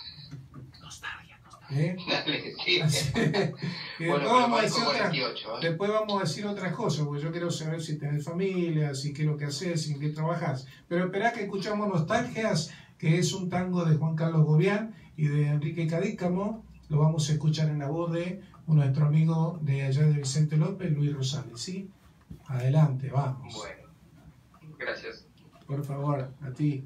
Dale, sí. Y Bueno, después, vamos a decir 48, después vamos a decir otras cosas, porque yo quiero saber si tenés familia, si qué es lo que haces, si en qué trabajás. Pero esperá que escuchamos Nostalgias, que es un tango de Juan Carlos Gobián y de Enrique Cadícamo. Lo vamos a escuchar en la voz de nuestro amigo de allá de Vicente López, Luis Rosales, ¿sí? Adelante, vamos. Bueno, gracias. Por favor, a ti.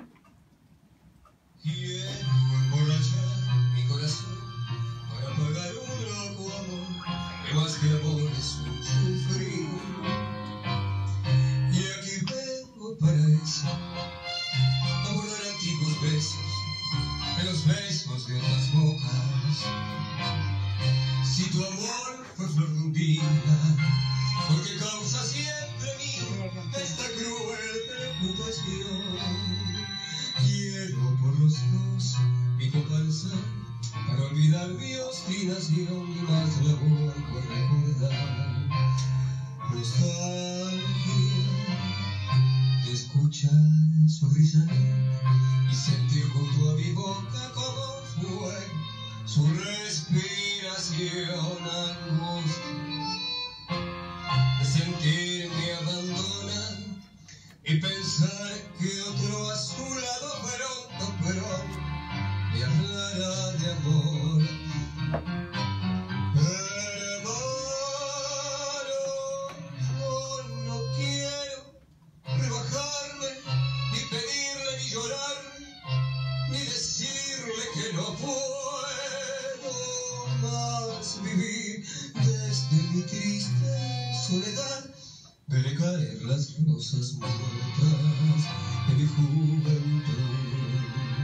Quiero emborrachar mi corazón para pagar un loco amor que más que amor es un sufrir. Y aquí vengo para eso, a guardar antiguos besos en los besos de otras bocas. Si tu amor fue flor de un día, porque causa siempre mía esta cruel reputación. Quiero por los dos mi copa alzar para olvidar mi obstinación y más labor por recordar. Nostalgia de escuchar su risa y sentir junto a mi boca como fue su respiración, angustia de sentirme abandonado y pensar que otro a su lado pronto me hablará de amor. Hermano, yo no quiero rebajarme, ni pedirle, ni llorar, ni decirle que no puedo más vivir. Desde mi triste soledad veré caer las rosas muertas de mi juventud.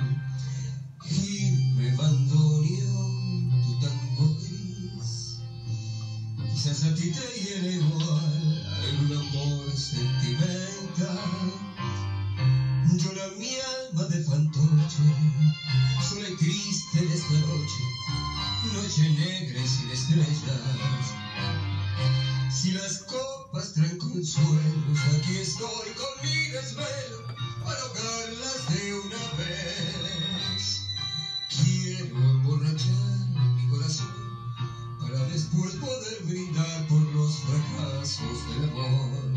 Y me abandono tu tango gris. Quizás a ti te hiere igual algún amor sentimental. Llora mi alma de fantoche, sola y triste en esta noche negra y sin estrellas. Si las copas traen consuelos, aquí estoy con mi desvelo para ahogarlas de una vez. Quiero emborrachar mi corazón para después poder brindar por los fracasos del amor.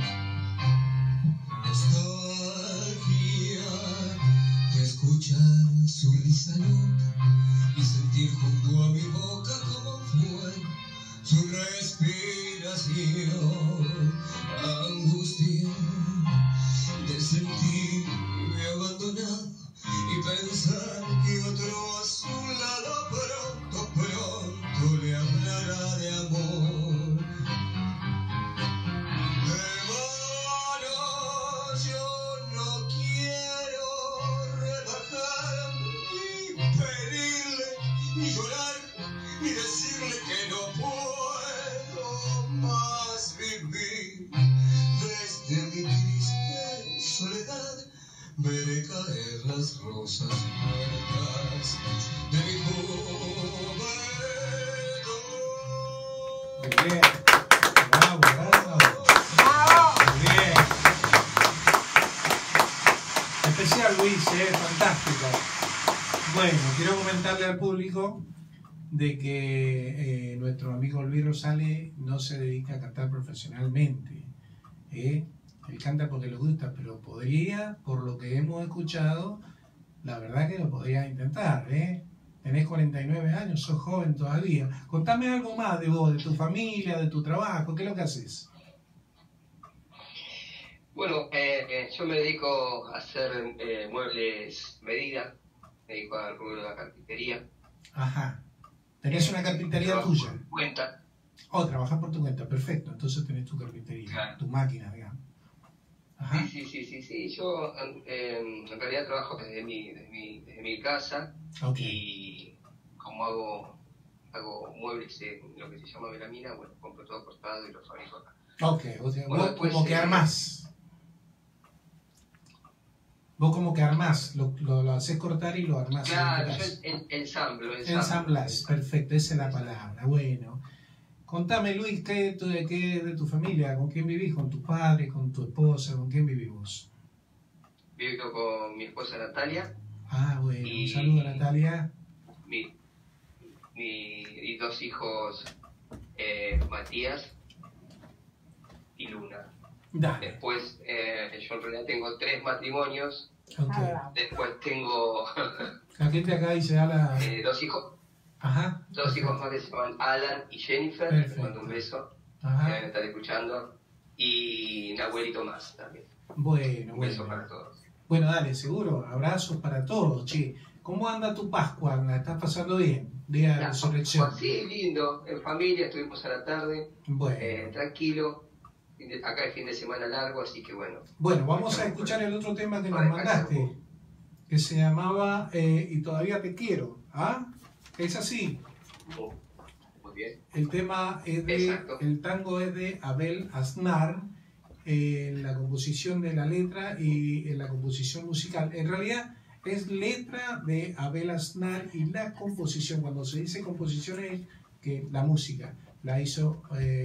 Nostalgia de escuchar su risa loca y sentir junto a mi boca como fue su respiración, angustia de sentirme abandonado y pensar que otro a su lado pronto le hablará de amor. Hermano, yo no quiero rebajarme, ni pedirle, ni llorar, ni decirle que no puedo más vivir. Desde mi triste soledad veré caer las rosas muertas de mi juventud. Muy bien. Bravo, bravo. Muy bien. Especial, Luis, fantástico. Bueno, quiero comentarle al público de que nuestro amigo Luis Rosales no se dedica a cantar profesionalmente. Él canta porque le gusta, pero podría, por lo que hemos escuchado, la verdad que lo podría intentar. Tenés 49 años, sos joven todavía. Contame algo más de vos, de tu familia, de tu trabajo, ¿qué es lo que haces? Bueno, yo me dedico a hacer muebles medida, me dedico al rubro de la carpintería. Ajá. ¿Tenés una carpintería Trabajo tuya? por mi cuenta. Oh, trabajás por tu cuenta, perfecto. Entonces tenés tu carpintería, Claro. tu máquina, digamos. Ajá. Sí. Yo en realidad trabajo desde mi casa. Ok. Y como hago muebles en lo que se llama melamina, bueno, compro todo cortado y lo fabrico acá. Ok, o sea, Bueno, vos después, como que armás. Vos como que armás, lo haces cortar y lo armás. Claro, yo ensamblo. Ensamblás, perfecto, esa es la palabra. Bueno, contame, Luis, ¿qué de tu familia? ¿Con quién vivís? ¿Con tus padres? ¿Con tu esposa? ¿Con quién vivimos? Vivo con mi esposa Natalia. Ah, bueno, un saludo a Natalia. Y 2 hijos, Matías y Luna. Dale. Después, yo en realidad tengo 3 matrimonios. Okay. Después tengo ¿A qué te acá dice Ala? 2 hijos. Ajá. 2 hijos más que se llaman Alan y Jennifer. Les mando un beso. Ajá. Que van a estar escuchando. Y Nahuel y Tomás también. Bueno, Un beso para todos. Bueno, dale, seguro. Abrazos para todos, che. ¿Cómo anda tu Pascua? ¿La estás pasando bien? Día de resurrección. Sí, lindo. En familia, estuvimos a la tarde. Bueno. Tranquilo. Acá es fin de semana largo, así que bueno. Bueno, vamos a escuchar el otro tema que nos mandaste, que se llamaba Y todavía te quiero. ¿Ah? ¿Es así? Muy bien. El tema es el tango es de Abel Aznar, en la composición de la letra y en la composición musical. En realidad es letra de Abel Aznar y la composición, cuando se dice composición es que la música la hizo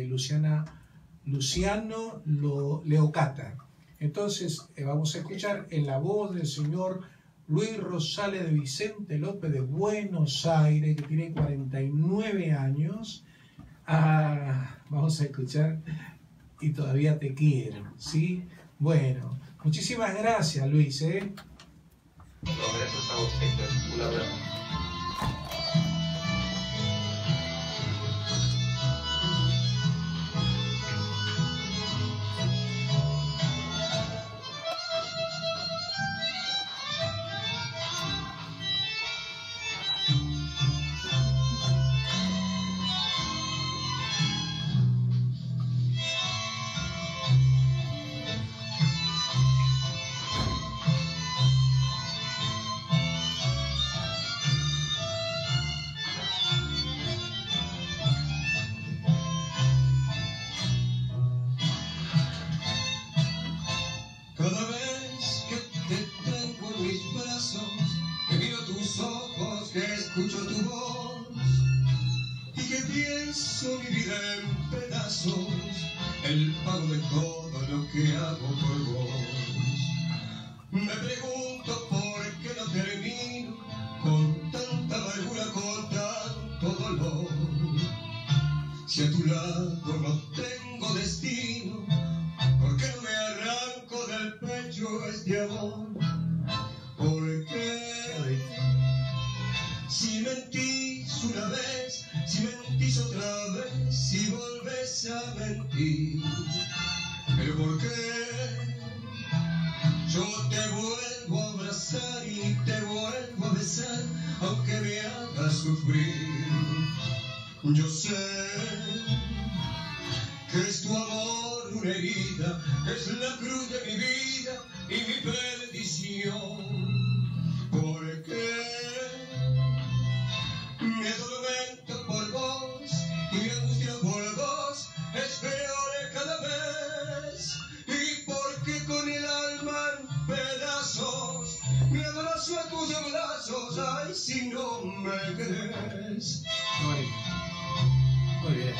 Luciano Leocata. Entonces vamos a escuchar en la voz del señor Luis Rosales de Vicente López de Buenos Aires, que tiene 49 años. Vamos a escuchar Y todavía te quiero, ¿sí? Bueno, muchísimas gracias, Luis, No, gracias a vos, Héctor. Un abrazo. Escucho tu voz y que pienso mi vida en pedazos, el pago de todo lo que hago por vos. Me pregunto por qué no termino con tanta amargura, con tanto dolor. Si a tu lado no tengo destino, ¿por qué no me arranco del pecho este amor? ¿Por qué? Si mentís una vez, si mentís otra vez, si volvés a mentir, ¿pero por qué? Yo te vuelvo a abrazar y te vuelvo a besar, aunque me hagas sufrir. Yo sé que es tu amor una herida, es la cruz de mi vida y mi perdición. ¿Por qué? Me atormento por vos y me angustia por vos, es peor cada vez. Y porque con el alma en pedazos me abrazo a tus brazos, ay, si no me crees. Muy bien.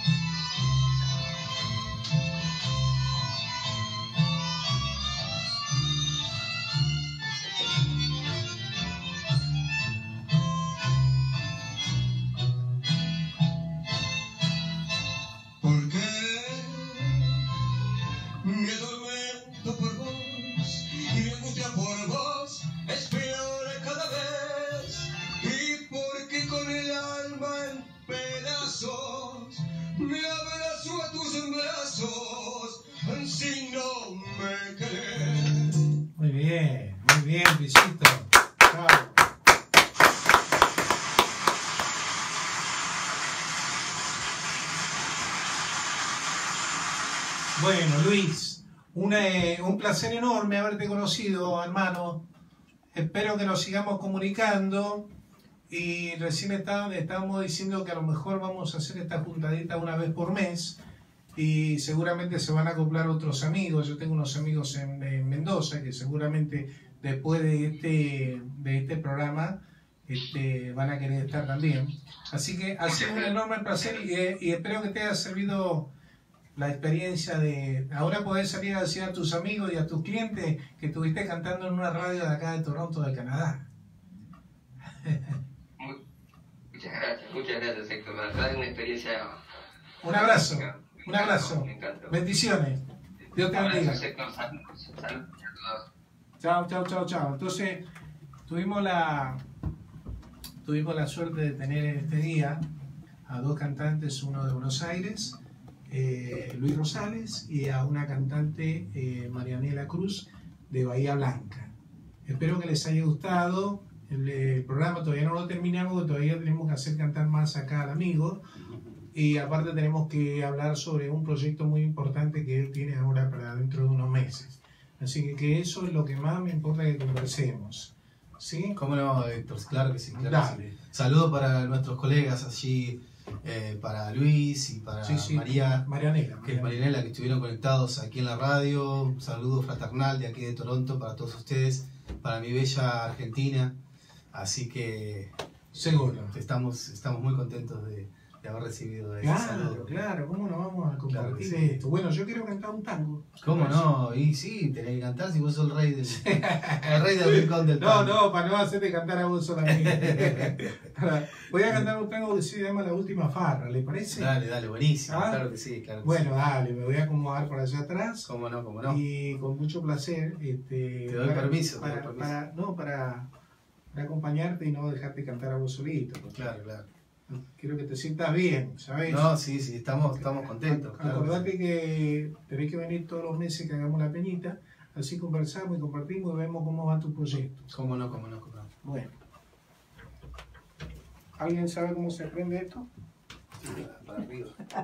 Me atormento por vos y me angustia por vos, es peor cada vez. Y porque con el alma en pedazos me abrazo a tus brazos, si no me querés. Muy bien, Luisito. Chao. Bueno, Luis, un placer enorme haberte conocido, hermano. Espero que nos sigamos comunicando. Y recién estábamos diciendo que a lo mejor vamos a hacer esta juntadita una vez por mes. Y seguramente se van a acoplar otros amigos. Yo tengo unos amigos en Mendoza que seguramente después de este programa van a querer estar también. Así que ha sido un enorme placer y espero que te haya servido la experiencia de ahora poder salir a decir a tus amigos y a tus clientes que estuviste cantando en una radio de acá de Toronto, de Canadá. Muchas gracias, Héctor. La verdad es una experiencia. Un abrazo, un abrazo. Me encantó. Bendiciones. Dios te bendiga. Saludos a todos. Chao, chao, chao, chao. Entonces, tuvimos la suerte de tener en este día a dos cantantes, uno de Buenos Aires, Luis Rosales, y a una cantante, Marianela Cruz, de Bahía Blanca. Espero que les haya gustado. El programa todavía no lo terminamos, porque todavía tenemos que hacer cantar más acá al amigo. Y aparte tenemos que hablar sobre un proyecto muy importante que él tiene ahora para dentro de unos meses. Así que eso es lo que más me importa que conversemos. ¿Sí? ¿Cómo no, Héctor? Claro que sí. Claro que sí. Saludos para nuestros colegas allí, para Luis y para Marianela, que estuvieron conectados aquí en la radio. Un saludo fraternal de aquí de Toronto para todos ustedes, para mi bella Argentina. Así que seguro estamos muy contentos de haber recibido ese saludo. Claro, ¿cómo no vamos a compartir esto? Bueno, yo quiero cantar un tango. ¿Cómo no? Y sí, tenés que cantar si vos sos el rey del rincón del tango. No, para no hacerte cantar a vos solamente. Voy a cantar un tango que se llama La Última Farra, ¿le parece? Dale, buenísimo. Claro que sí, bueno, dale, me voy a acomodar por allá atrás. ¿Cómo no? Y con mucho placer. Te doy permiso. Para acompañarte y no dejarte cantar a vos solito. Claro. Quiero que te sientas bien, ¿sabes? No, sí, estamos contentos. Acordate que tenés que venir todos los meses que hagamos la peñita, así conversamos y compartimos y vemos cómo va tu proyecto. Cómo no. Bueno. ¿Alguien sabe cómo se prende esto? Sí, para arriba.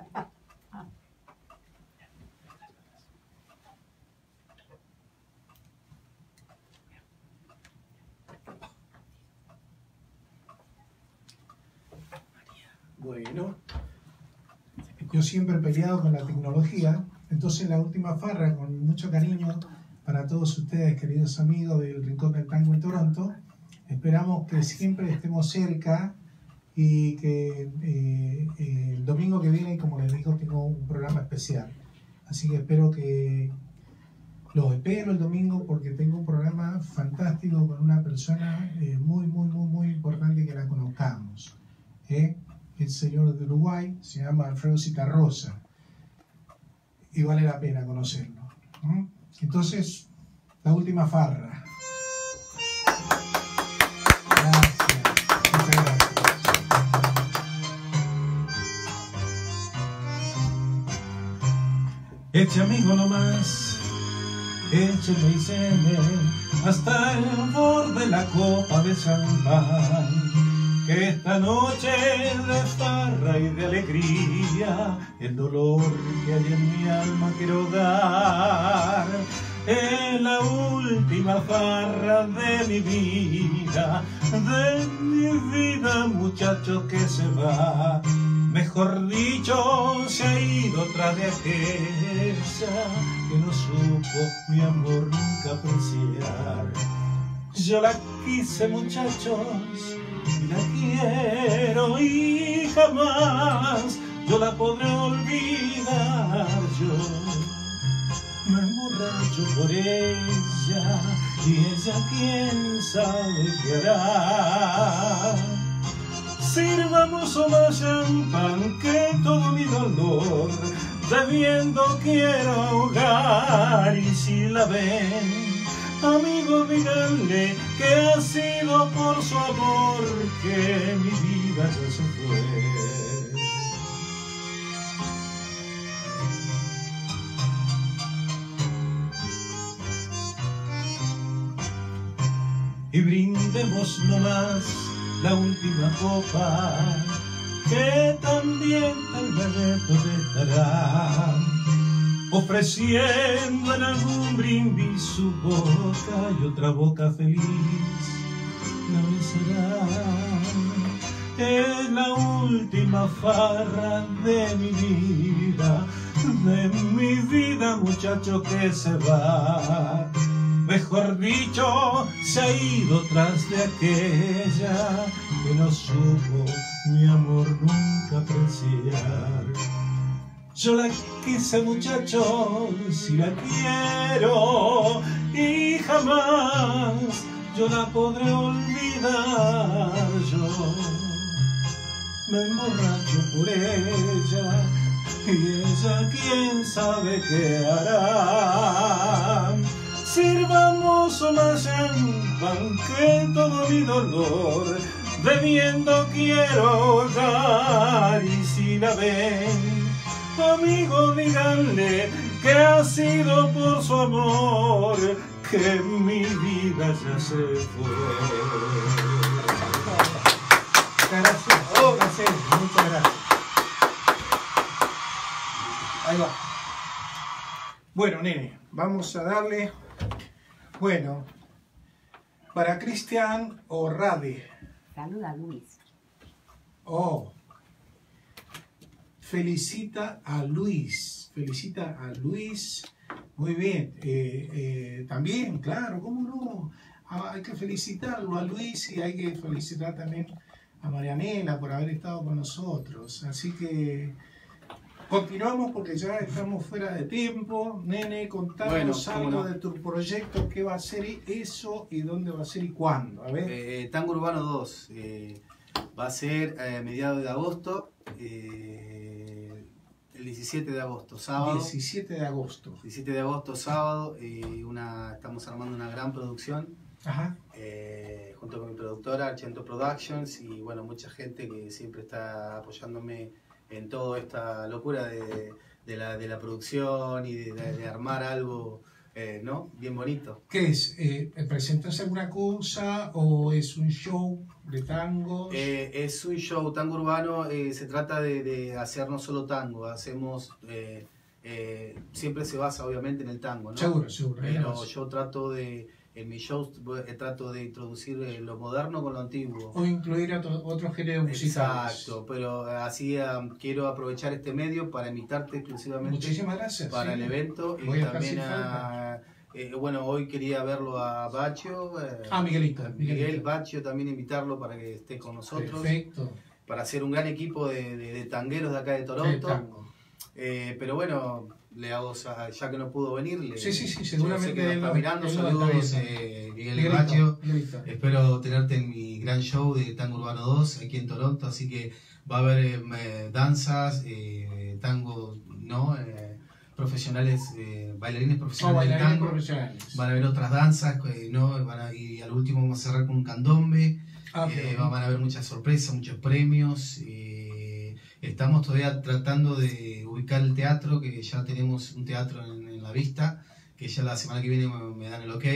Bueno, yo siempre he peleado con la tecnología, entonces La Última Farra, con mucho cariño para todos ustedes, queridos amigos del Rincón del Tango en Toronto, esperamos que siempre estemos cerca y que el domingo que viene, como les digo, tengo un programa especial, así que espero que los espero el domingo porque tengo un programa fantástico con una persona muy importante que la conozcamos. El señor de Uruguay, se llama Alfredo Citarrosa y vale la pena conocerlo. Entonces, La Última Farra. Gracias, muchas gracias. Eche amigo nomás, écheme y cene hasta el borde de la copa de champán. Que esta noche de farra y de alegría, el dolor que hay en mi alma quiero dar. Es la última farra de mi vida, muchacho que se va. Mejor dicho, se ha ido tras de aquella que no supo mi amor nunca apreciar. Yo la quise, muchachos, y la quiero y jamás yo la podré olvidar. Yo me emborracho por ella y ella quién sabe qué hará. Sirvamos más champán que todo mi dolor bebiendo quiero ahogar. Y si la ven, amigo, díganle que ha sido por su amor que mi vida ya se fue. Y brindemos nomás la última copa, que también tal vez estará ofreciendo en algún brindis su boca y otra boca feliz la besará. Es la última farra de mi vida, muchacho que se va. mejor dicho, se ha ido tras de aquella que no supo mi amor nunca apreciar. Yo la quise, muchacho, si la quiero, y jamás yo la podré olvidar. Yo me emborracho por ella, y ella quién sabe qué hará. Sirvamos más en banquete todo mi dolor, bebiendo quiero dar. Y si la ven, amigo, díganle que ha sido por su amor que mi vida ya se fue. Gracias, gracias, muchas gracias. Ahí va. Bueno, nene, vamos a darle. Bueno, para Cristian o Rade. Saluda a Luis. Oh. Felicita a Luis. Felicita a Luis. Muy bien. También, claro, ¿cómo no? Hay que felicitarlo a Luis y hay que felicitar también a Marianela por haber estado con nosotros. Así que continuamos porque ya estamos fuera de tiempo. Nene, contanos algo de tu proyecto, qué va a ser eso y dónde va a ser y cuándo. A ver. Tango Urbano 2 va a ser a mediados de agosto, el 17 de agosto, sábado. 17 de agosto. 17 de agosto, sábado, estamos armando una gran producción. Ajá. Junto con mi productora, Argento Productions, y bueno, mucha gente que siempre está apoyándome en toda esta locura de la producción y de armar algo, ¿no? Bien bonito. ¿Qué es? ¿Presentas alguna cosa o es un show de tangos? Es un show tango urbano. Se trata de hacer no solo tango, hacemos siempre se basa obviamente en el tango, ¿no? Seguro, seguro. Pero yo trato en mis shows trato de introducir lo moderno con lo antiguo. O incluir otros géneros musicales. Exacto, pero así quiero aprovechar este medio para invitarte exclusivamente. Muchísimas gracias, para el evento. Y también bueno, hoy quería verlo a Baccio. Miguel Baccio, también invitarlo para que esté con nosotros. Perfecto. Para hacer un gran equipo de tangueros de acá de Toronto. Pero bueno, le hago, ya que no pudo venir, seguramente que está mirando. Saludos, Miguel Baccio. Espero tenerte en mi gran show de Tango Urbano 2 aquí en Toronto, así que va a haber danzas, tango, ¿no? Profesionales, bailarines profesionales del tango. Van a haber otras danzas, ¿no? Y al último vamos a cerrar con un candombe. Van a haber muchas sorpresas, muchos premios. Estamos todavía tratando de ubicar el teatro, que ya tenemos un teatro en la vista, que ya la semana que viene me dan el ok.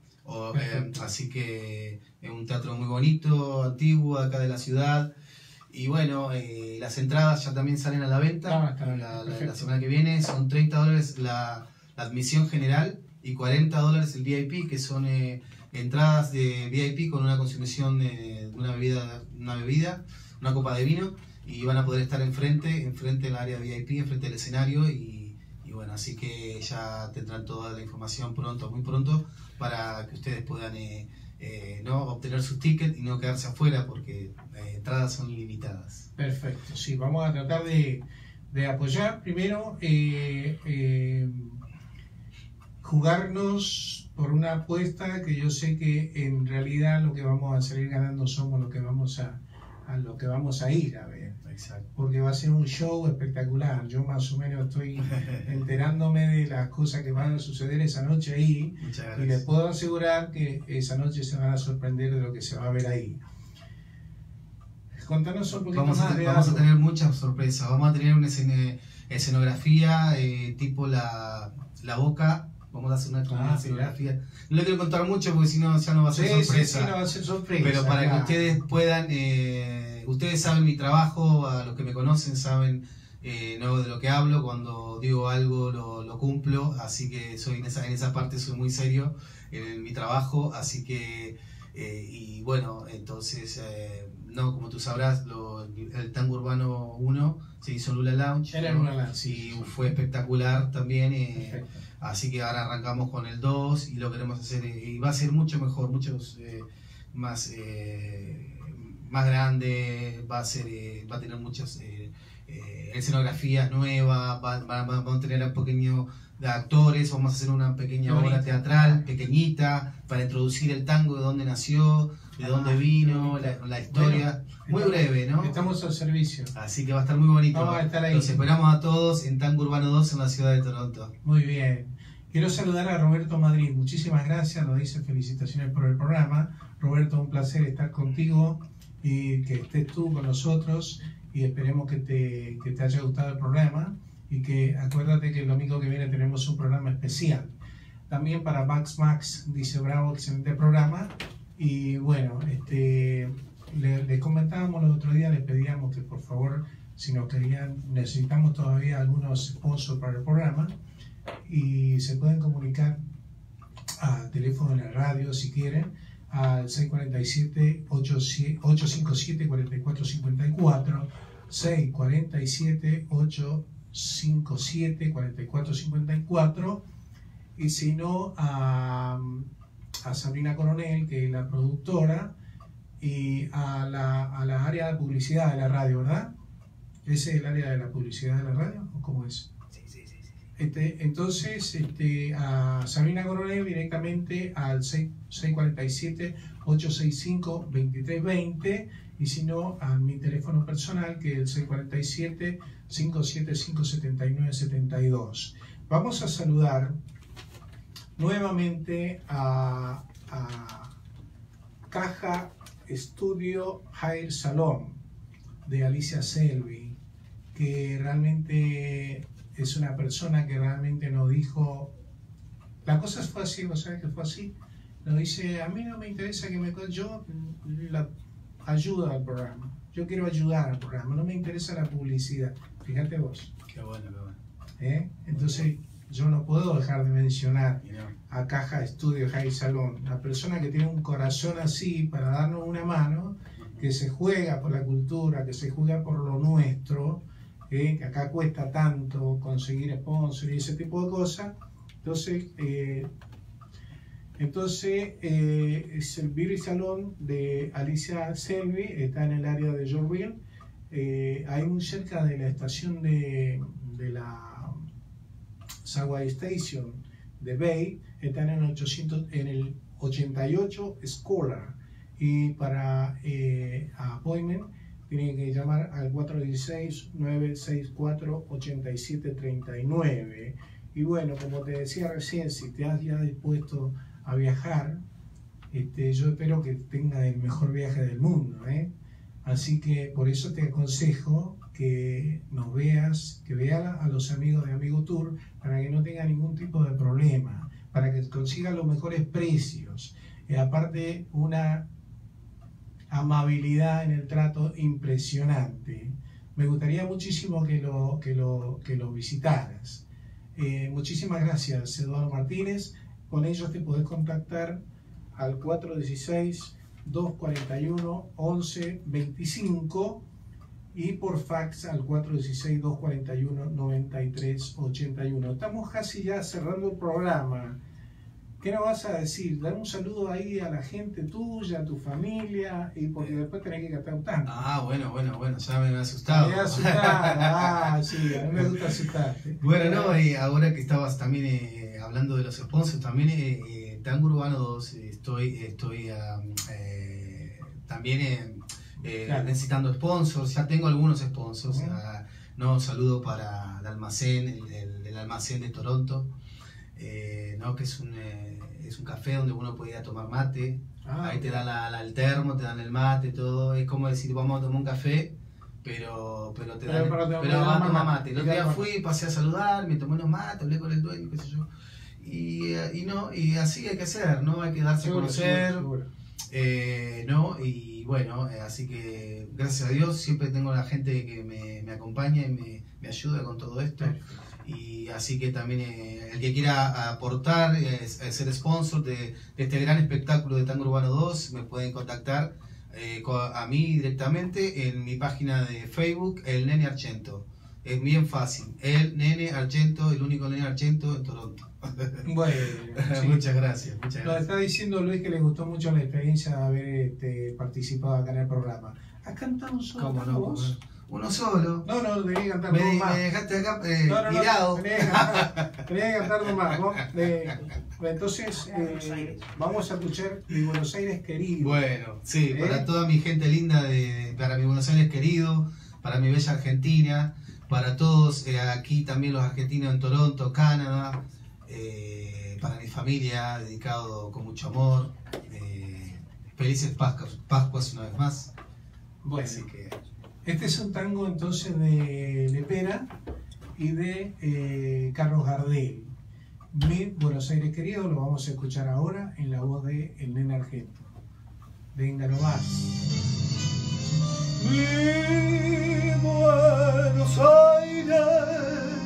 Así que es un teatro muy bonito, antiguo, acá de la ciudad. Y bueno, las entradas ya también salen a la venta. La semana que viene son $30 la admisión general y $40 el VIP, que son entradas de VIP con una consumición de una bebida, una copa de vino. Y van a poder estar enfrente del área VIP, enfrente del escenario. Y bueno, así que ya tendrán toda la información muy pronto, para que ustedes puedan ¿no? obtener sus tickets y no quedarse afuera, porque entradas son ilimitadas. Perfecto, sí, vamos a tratar de apoyar primero, jugarnos por una apuesta que yo sé que en realidad lo que vamos a salir ganando somos lo que vamos a ir a ver. Exacto. Porque va a ser un show espectacular. Yo más o menos estoy enterándome de las cosas que van a suceder esa noche ahí. Y les puedo asegurar que esa noche se van a sorprender de lo que se va a ver ahí. Contanos un poquito más de Vamos a tener muchas sorpresas. Vamos a tener una escenografía tipo la boca. Vamos a hacer una escenografía. No le quiero contar mucho porque si no ya no va a ser sorpresa. Sí, no va a ser sorpresa. Pero para que ustedes puedan, ustedes saben mi trabajo, a los que me conocen saben no de lo que hablo. Cuando digo algo lo cumplo, así que soy en esa parte soy muy serio en mi trabajo, así que Y bueno, entonces, no, como tú sabrás, el Tango Urbano 1 se hizo en Lula Lounge. Era en Lula Lounge, y fue espectacular también. Perfecto. Así que ahora arrancamos con el 2 y lo queremos hacer, y va a ser mucho mejor, más grande, va a tener muchas escenografías nuevas, vamos a tener un pequeño de actores, vamos a hacer una pequeña obra teatral, pequeñita, para introducir el tango, de dónde nació, de dónde vino, la historia, muy breve, ¿no? Estamos al servicio. Así que va a estar muy bonito. Vamos a estar ahí. Los esperamos a todos en Tango Urbano 2 en la ciudad de Toronto. Muy bien. Quiero saludar a Roberto Madrid. Muchísimas gracias, nos dice felicitaciones por el programa. Roberto, un placer estar contigo y que estés tú con nosotros, y esperemos que te haya gustado el programa, y que acuérdate que el domingo que viene tenemos un programa especial. También para Max dice bravo, excelente programa. Y bueno, le comentábamos el otro día, le pedíamos que por favor, si nos querían, necesitamos todavía algunos sponsors para el programa, y se pueden comunicar al teléfono de la radio si quieren, al 647-857-4454, 647-857-4454, y si no, a Sabrina Coronel, que es la productora, y a la área de publicidad de la radio, ¿verdad? ¿Ese es el área de la publicidad de la radio o cómo es? Entonces, a Sabrina Coronel directamente al 647-865-2320, y si no, a mi teléfono personal, que es el 647-575-7972. Vamos a saludar nuevamente a Caja Estudio Hair Salon de Alicia Selvi, que realmente es una persona que realmente nos dijo, la cosa fue así, ¿vos sabés que fue así? Nos dice, a mí no me interesa que yo la ayudo al programa, yo quiero ayudar al programa, no me interesa la publicidad. Fíjate vos. Qué bueno, qué bueno. Entonces, yo no puedo dejar de mencionar a Caja Estudio Hair Salon, la persona que tiene un corazón así para darnos una mano, que se juega por la cultura, que se juega por lo nuestro, que acá cuesta tanto conseguir sponsors y ese tipo de cosas. Entonces es el Beauty Salon de Alicia Selvi, está en el área de Yorkville, ahí muy cerca de la estación de la Subway Station de Bay, están en el 88 Scholar, y para appointment tienen que llamar al 416-964-8739. Y bueno, como te decía recién, si te has ya dispuesto a viajar, yo espero que tengas el mejor viaje del mundo, Así que por eso te aconsejo que nos veas, que veas a los amigos de Amigo Tour, para que no tenga ningún tipo de problema, para que consiga los mejores precios. Aparte, una amabilidad en el trato impresionante. Me gustaría muchísimo que lo visitaras. Muchísimas gracias, Eduardo Martínez. Con ellos te podés contactar al 416-241-1125 y por fax al 416-241-9381. Estamos casi ya cerrando el programa. ¿Qué nos vas a decir? Dar un saludo ahí a la gente tuya, a tu familia, y porque después tenés que cantar un tango. Bueno, ya me he asustado. Me he asustado, sí, a mí me gusta asustarte. Bueno, no, y ahora que estabas también hablando de los sponsors, también Tango Urbano 2, estoy también Claro. necesitando sponsors, ya tengo algunos sponsors. Un saludo para el almacén, el almacén de Toronto. Que es un café donde uno puede ir a tomar mate. Ahí te dan el termo, te dan el mate, todo. Es como decir, vamos a tomar un café, pero vamos a tomar mate. El otro día fui, pasé a saludar, me tomé unos mates, hablé con el dueño, qué sé yo. Y así hay que hacer, ¿no? Hay que darse a conocer. Seguro. Y bueno, así que gracias a Dios siempre tengo la gente que me acompaña y me ayuda con todo esto. Y así que también el que quiera aportar, ser sponsor de este gran espectáculo de Tango Urbano 2, me pueden contactar a mí directamente en mi página de Facebook, El Nene Argento. Es bien fácil, El Nene Argento, el único Nene Argento en Toronto. Bueno, sí. Muchas gracias. Nos está diciendo Luis que le gustó mucho la experiencia de haber participado acá en el programa. ¿Has cantado un solo ¿Cómo tango no? vos? Uno solo. No, debería cantar Me dos más. dejaste acá No, tirado. tenía que cantar dos más, ¿no? Entonces, vamos a escuchar Mi Buenos Aires querido. Bueno, sí, para toda mi gente linda, para mi Buenos Aires querido, para mi bella Argentina, para todos aquí también los argentinos en Toronto, Canadá, para mi familia, dedicado con mucho amor. Felices Pascuas una vez más. Bueno, así que... este es un tango entonces de Lepera y de Carlos Gardel. Mi Buenos Aires querido lo vamos a escuchar ahora en la voz de El Nene Argento. Venga nomás. Mi Buenos Aires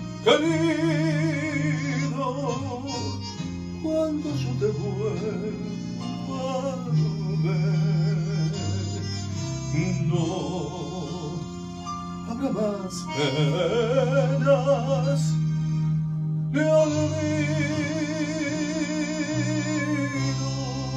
querido, cuando yo te vuelva a ver, no habrá más penas de olvido.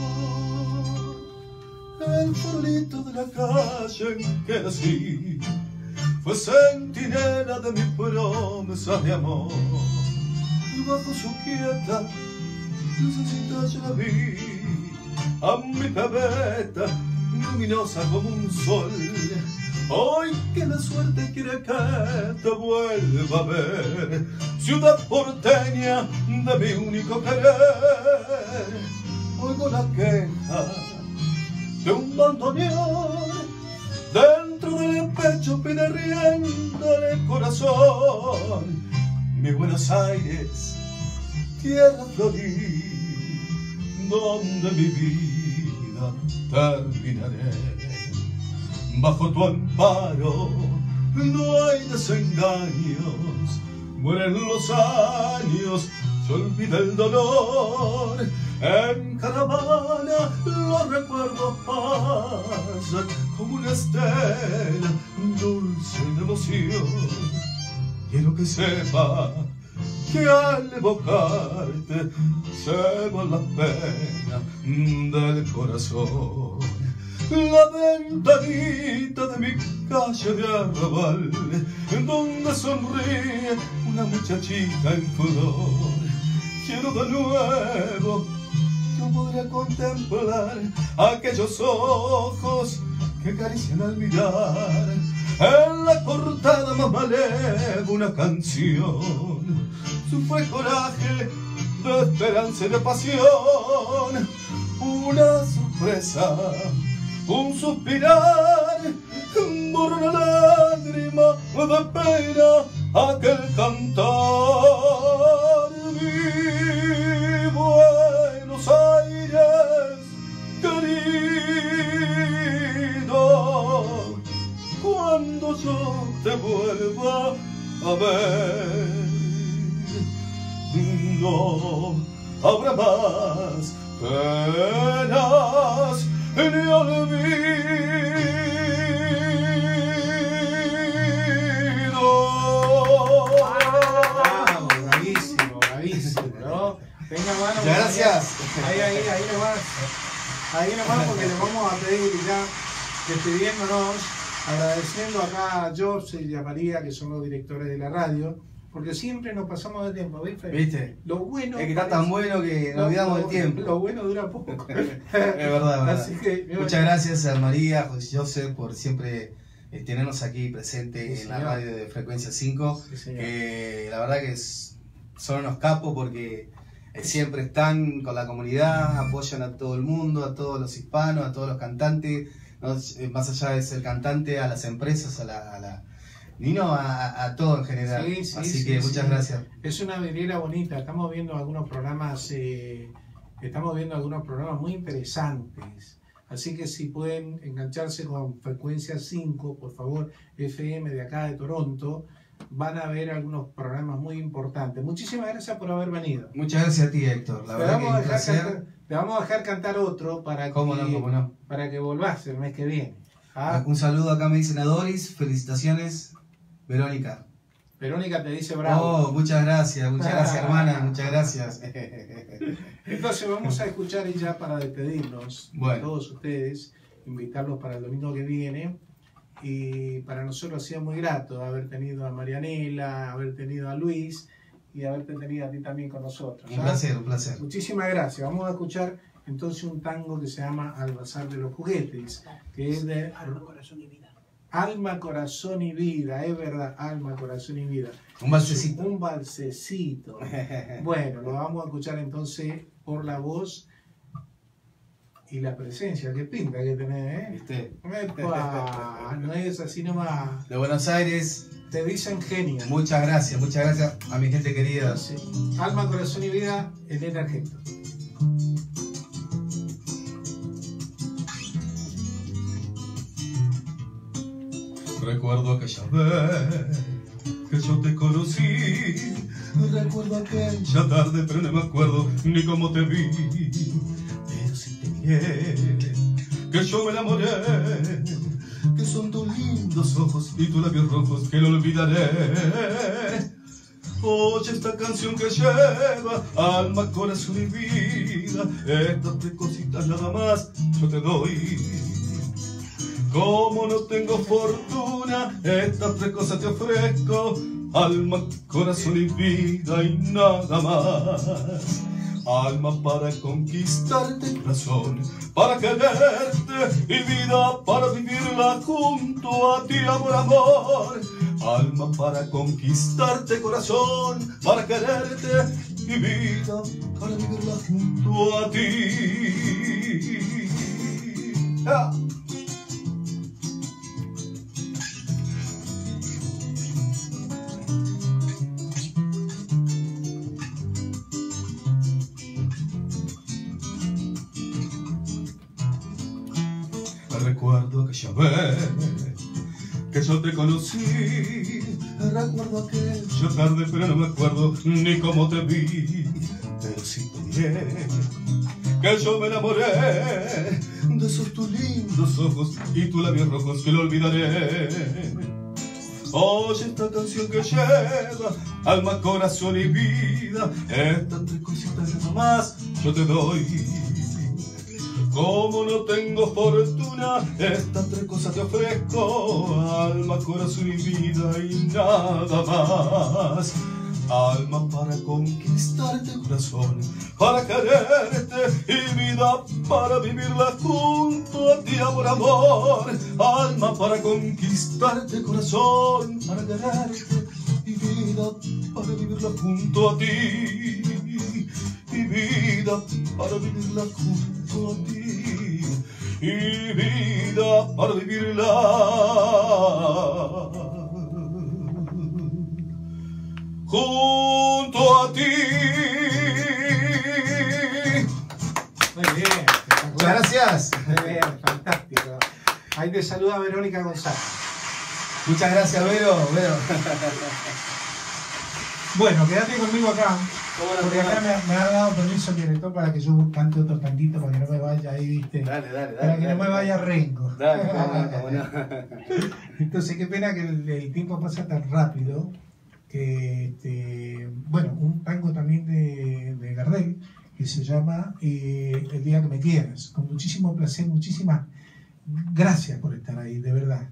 El farolito de la calle en que nací fue centinela de mis promesas de amor. Y bajo su quieta lucecita yo la vi, a mi pebeta luminosa como un sol. Hoy que la suerte quiere que te vuelva a ver, ciudad porteña de mi único querer, oigo la queja de un bandoneón dentro del pecho, pide rienda el corazón. Mi Buenos Aires, tierra florida, donde mi vida terminaré. Bajo tu amparo no hay desengaños, mueren los años, se olvida el dolor. En caravana los recuerdos pasan como una estela dulce de emoción. Quiero que sepa que al evocarte se va la pena del corazón. La ventanita de mi calle de arrabal, donde sonríe una muchachita en flor. Quiero de nuevo, yo podré contemplar aquellos ojos que acarician al mirar. En la cortada más maleva una canción, sufre coraje de esperanza y de pasión. Una sorpresa, un suspirar, borra una lágrima de pena, aquel cantar. Mi Buenos Aires querido, cuando yo te vuelva a ver, no habrá más penas ni olvido. Bravísimo, ¿no? Venga, mano. Muchas gracias. Ahí nomás porque le vamos a pedir ya, despidiéndonos, agradeciendo acá a Jobs y a María, que son los directores de la radio, porque siempre nos pasamos de tiempo, ¿Viste? Lo bueno es que está tan bueno que nos olvidamos del tiempo. Lo bueno dura poco. Es verdad. Así que, muchas gracias a María, José, por siempre tenernos aquí presente sí, en la radio de Frecuencia 5. Sí, la verdad que son unos capos porque siempre están con la comunidad, apoyan a todo el mundo, a todos los hispanos, a todos los cantantes, ¿no? Más allá de ser cantante, a las empresas, a todo en general. Así que muchas gracias. Es una vidriera bonita. Estamos viendo algunos programas muy interesantes. Así que si pueden engancharse con Frecuencia 5, por favor, FM de acá de Toronto, van a haber algunos programas muy importantes. Muchísimas gracias por haber venido. Muchas gracias a ti, Héctor. La verdad que es un placer. Te vamos a dejar cantar otro para ¿Cómo no? Para que volvás el mes que viene. Un saludo acá, me dicen a Doris. Felicitaciones, Verónica. Verónica te dice bravo. Oh, muchas gracias, hermana, muchas gracias. Entonces vamos a escuchar y ya para despedirnos de todos ustedes, invitarlos para el domingo que viene. Y para nosotros ha sido muy grato haber tenido a Marianela, haber tenido a Luis y haberte tenido a ti también con nosotros. Un placer, un placer. Muchísimas gracias. Vamos a escuchar entonces un tango que se llama Al Bazar de los Juguetes, que es de Alma, Corazón y Vida. Alma, Corazón y Vida, es verdad, Alma, Corazón y Vida. Un balsecito. Un balsecito. Bueno, lo vamos a escuchar entonces por la voz y la presencia, qué pinta que tenés, ¿eh? ¿Viste? Epa, no es así nomás. De Buenos Aires. Te dicen genio. Muchas gracias a mi gente querida. Sí. Alma, Corazón y Vida, Elena Argento. Recuerdo aquella vez que yo te conocí. Recuerdo aquella tarde, pero no me acuerdo ni cómo te vi. Pero sí te miré, que yo me enamoré, que son tus lindos ojos y tus labios rojos que no olvidaré. Oye esta canción que lleva alma, corazón y vida. Estas tres cositas nada más yo te doy. Como no tengo fortuna, estas tres cosas te ofrezco. Alma, corazón y vida y nada más. Alma para conquistarte, corazón para quererte y vida para vivirla junto a ti, amor, amor. Alma para conquistarte, corazón para quererte y vida para vivirla junto a ti. ¡Ah! Recuerdo aquella vez que yo te conocí. Recuerdo aquella tarde, pero no me acuerdo ni cómo te vi. Pero sí te diré que yo me enamoré de esos tus lindos ojos y tus labios rojos que no olvidaré. Oye esta canción que lleva alma, corazón y vida. Estas tres cositas nada más yo te doy. Como no tengo fortuna, estas tres cosas te ofrezco. Alma, corazón y vida y nada más. Alma para conquistarte, corazón para quererte y vida para vivirla junto a ti, amor, amor. Alma para conquistarte, corazón para quererte y vida para vivirla junto a ti. Y vida para vivirla junto a ti. Y vida para vivirla junto a ti. Muy bien. Muchas gracias. Muy bien, fantástico. Ahí te saluda Verónica González. Muchas gracias, Vero. Bueno, quédate conmigo acá. Porque acá me ha dado permiso el director para que yo cante otro tantito para que no me vaya ahí, ¿viste? Dale. Para que no me vaya rengo. Dale, cómo no. Entonces, qué pena que el tiempo pasa tan rápido. Que, bueno, un tango también de Gardel que se llama El día que me quieras. Con muchísimo placer, muchísimas gracias por estar ahí, de verdad.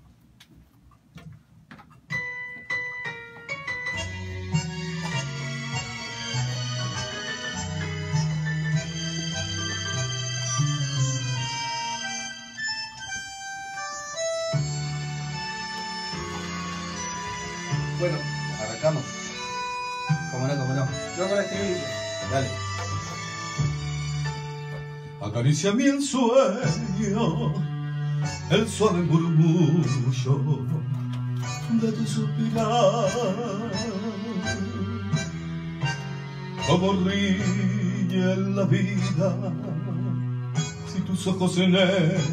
Bueno, arrancamos. Cómo no. Yo con este vídeo. Dale. Acaricia mi ensueño, el suave murmullo de tu suspirar. Como ríe la vida si tus ojos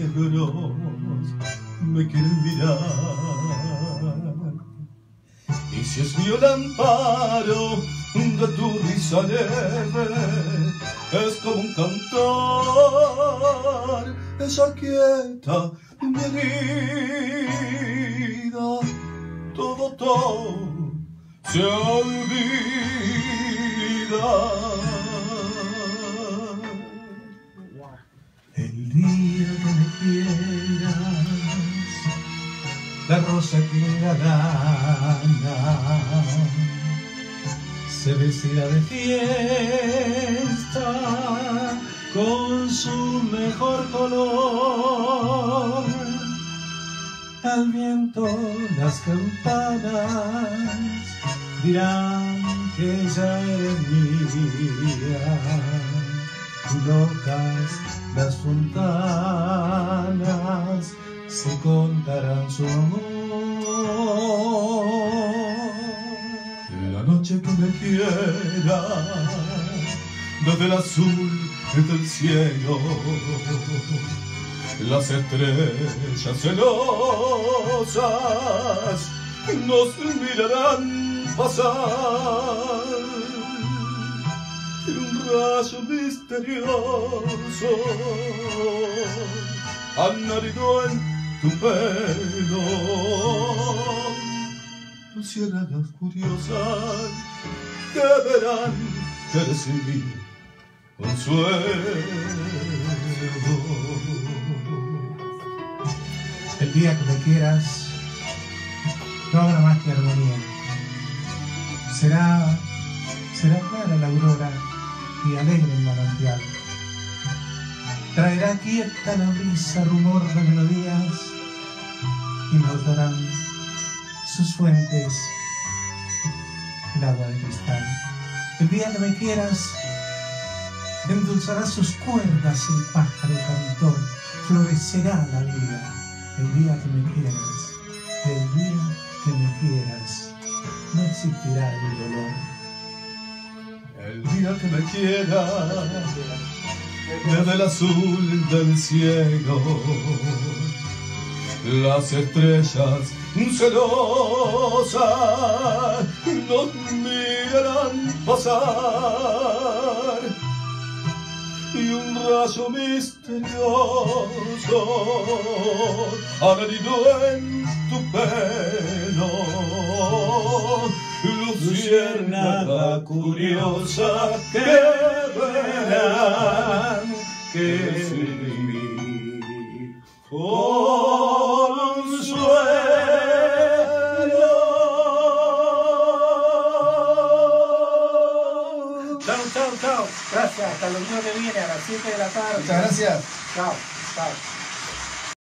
negros me quieren mirar. Y si es mío el amparo de tu risa leve, es como un cantar, esa quieta mi herida, todo se olvida. El día que me quieras, la rosa que la gana se vestirá de fiesta con su mejor color. Al viento las campanas dirán que ya eres mía, locas las fontanas se contarán su amor. La noche que me quiera, desde el azul del cielo, las estrellas celosas nos mirarán pasar. Y un rayo misterioso anarido en tu pelo, luciérnagas curiosas que verán que eres mi consuelo. El día que me quieras, no habrá más que armonía. Será clara la aurora y alegre el manantial. Traerá quieta la brisa, rumor de melodías, y nos darán sus fuentes el agua de cristal. El día que me quieras, endulzará sus cuerdas el pájaro cantor, florecerá la vida. El día que me quieras, no existirá el dolor. El día que me quieras, desde el azul del cielo, las estrellas celosas nos mirarán pasar. Y un rayo misterioso anarido en tu pelo, luciérnaga curiosa que verán que es mi consuelo. Chao. Gracias. Hasta el domingo que viene a las 7 de la tarde. Muchas gracias. Chao.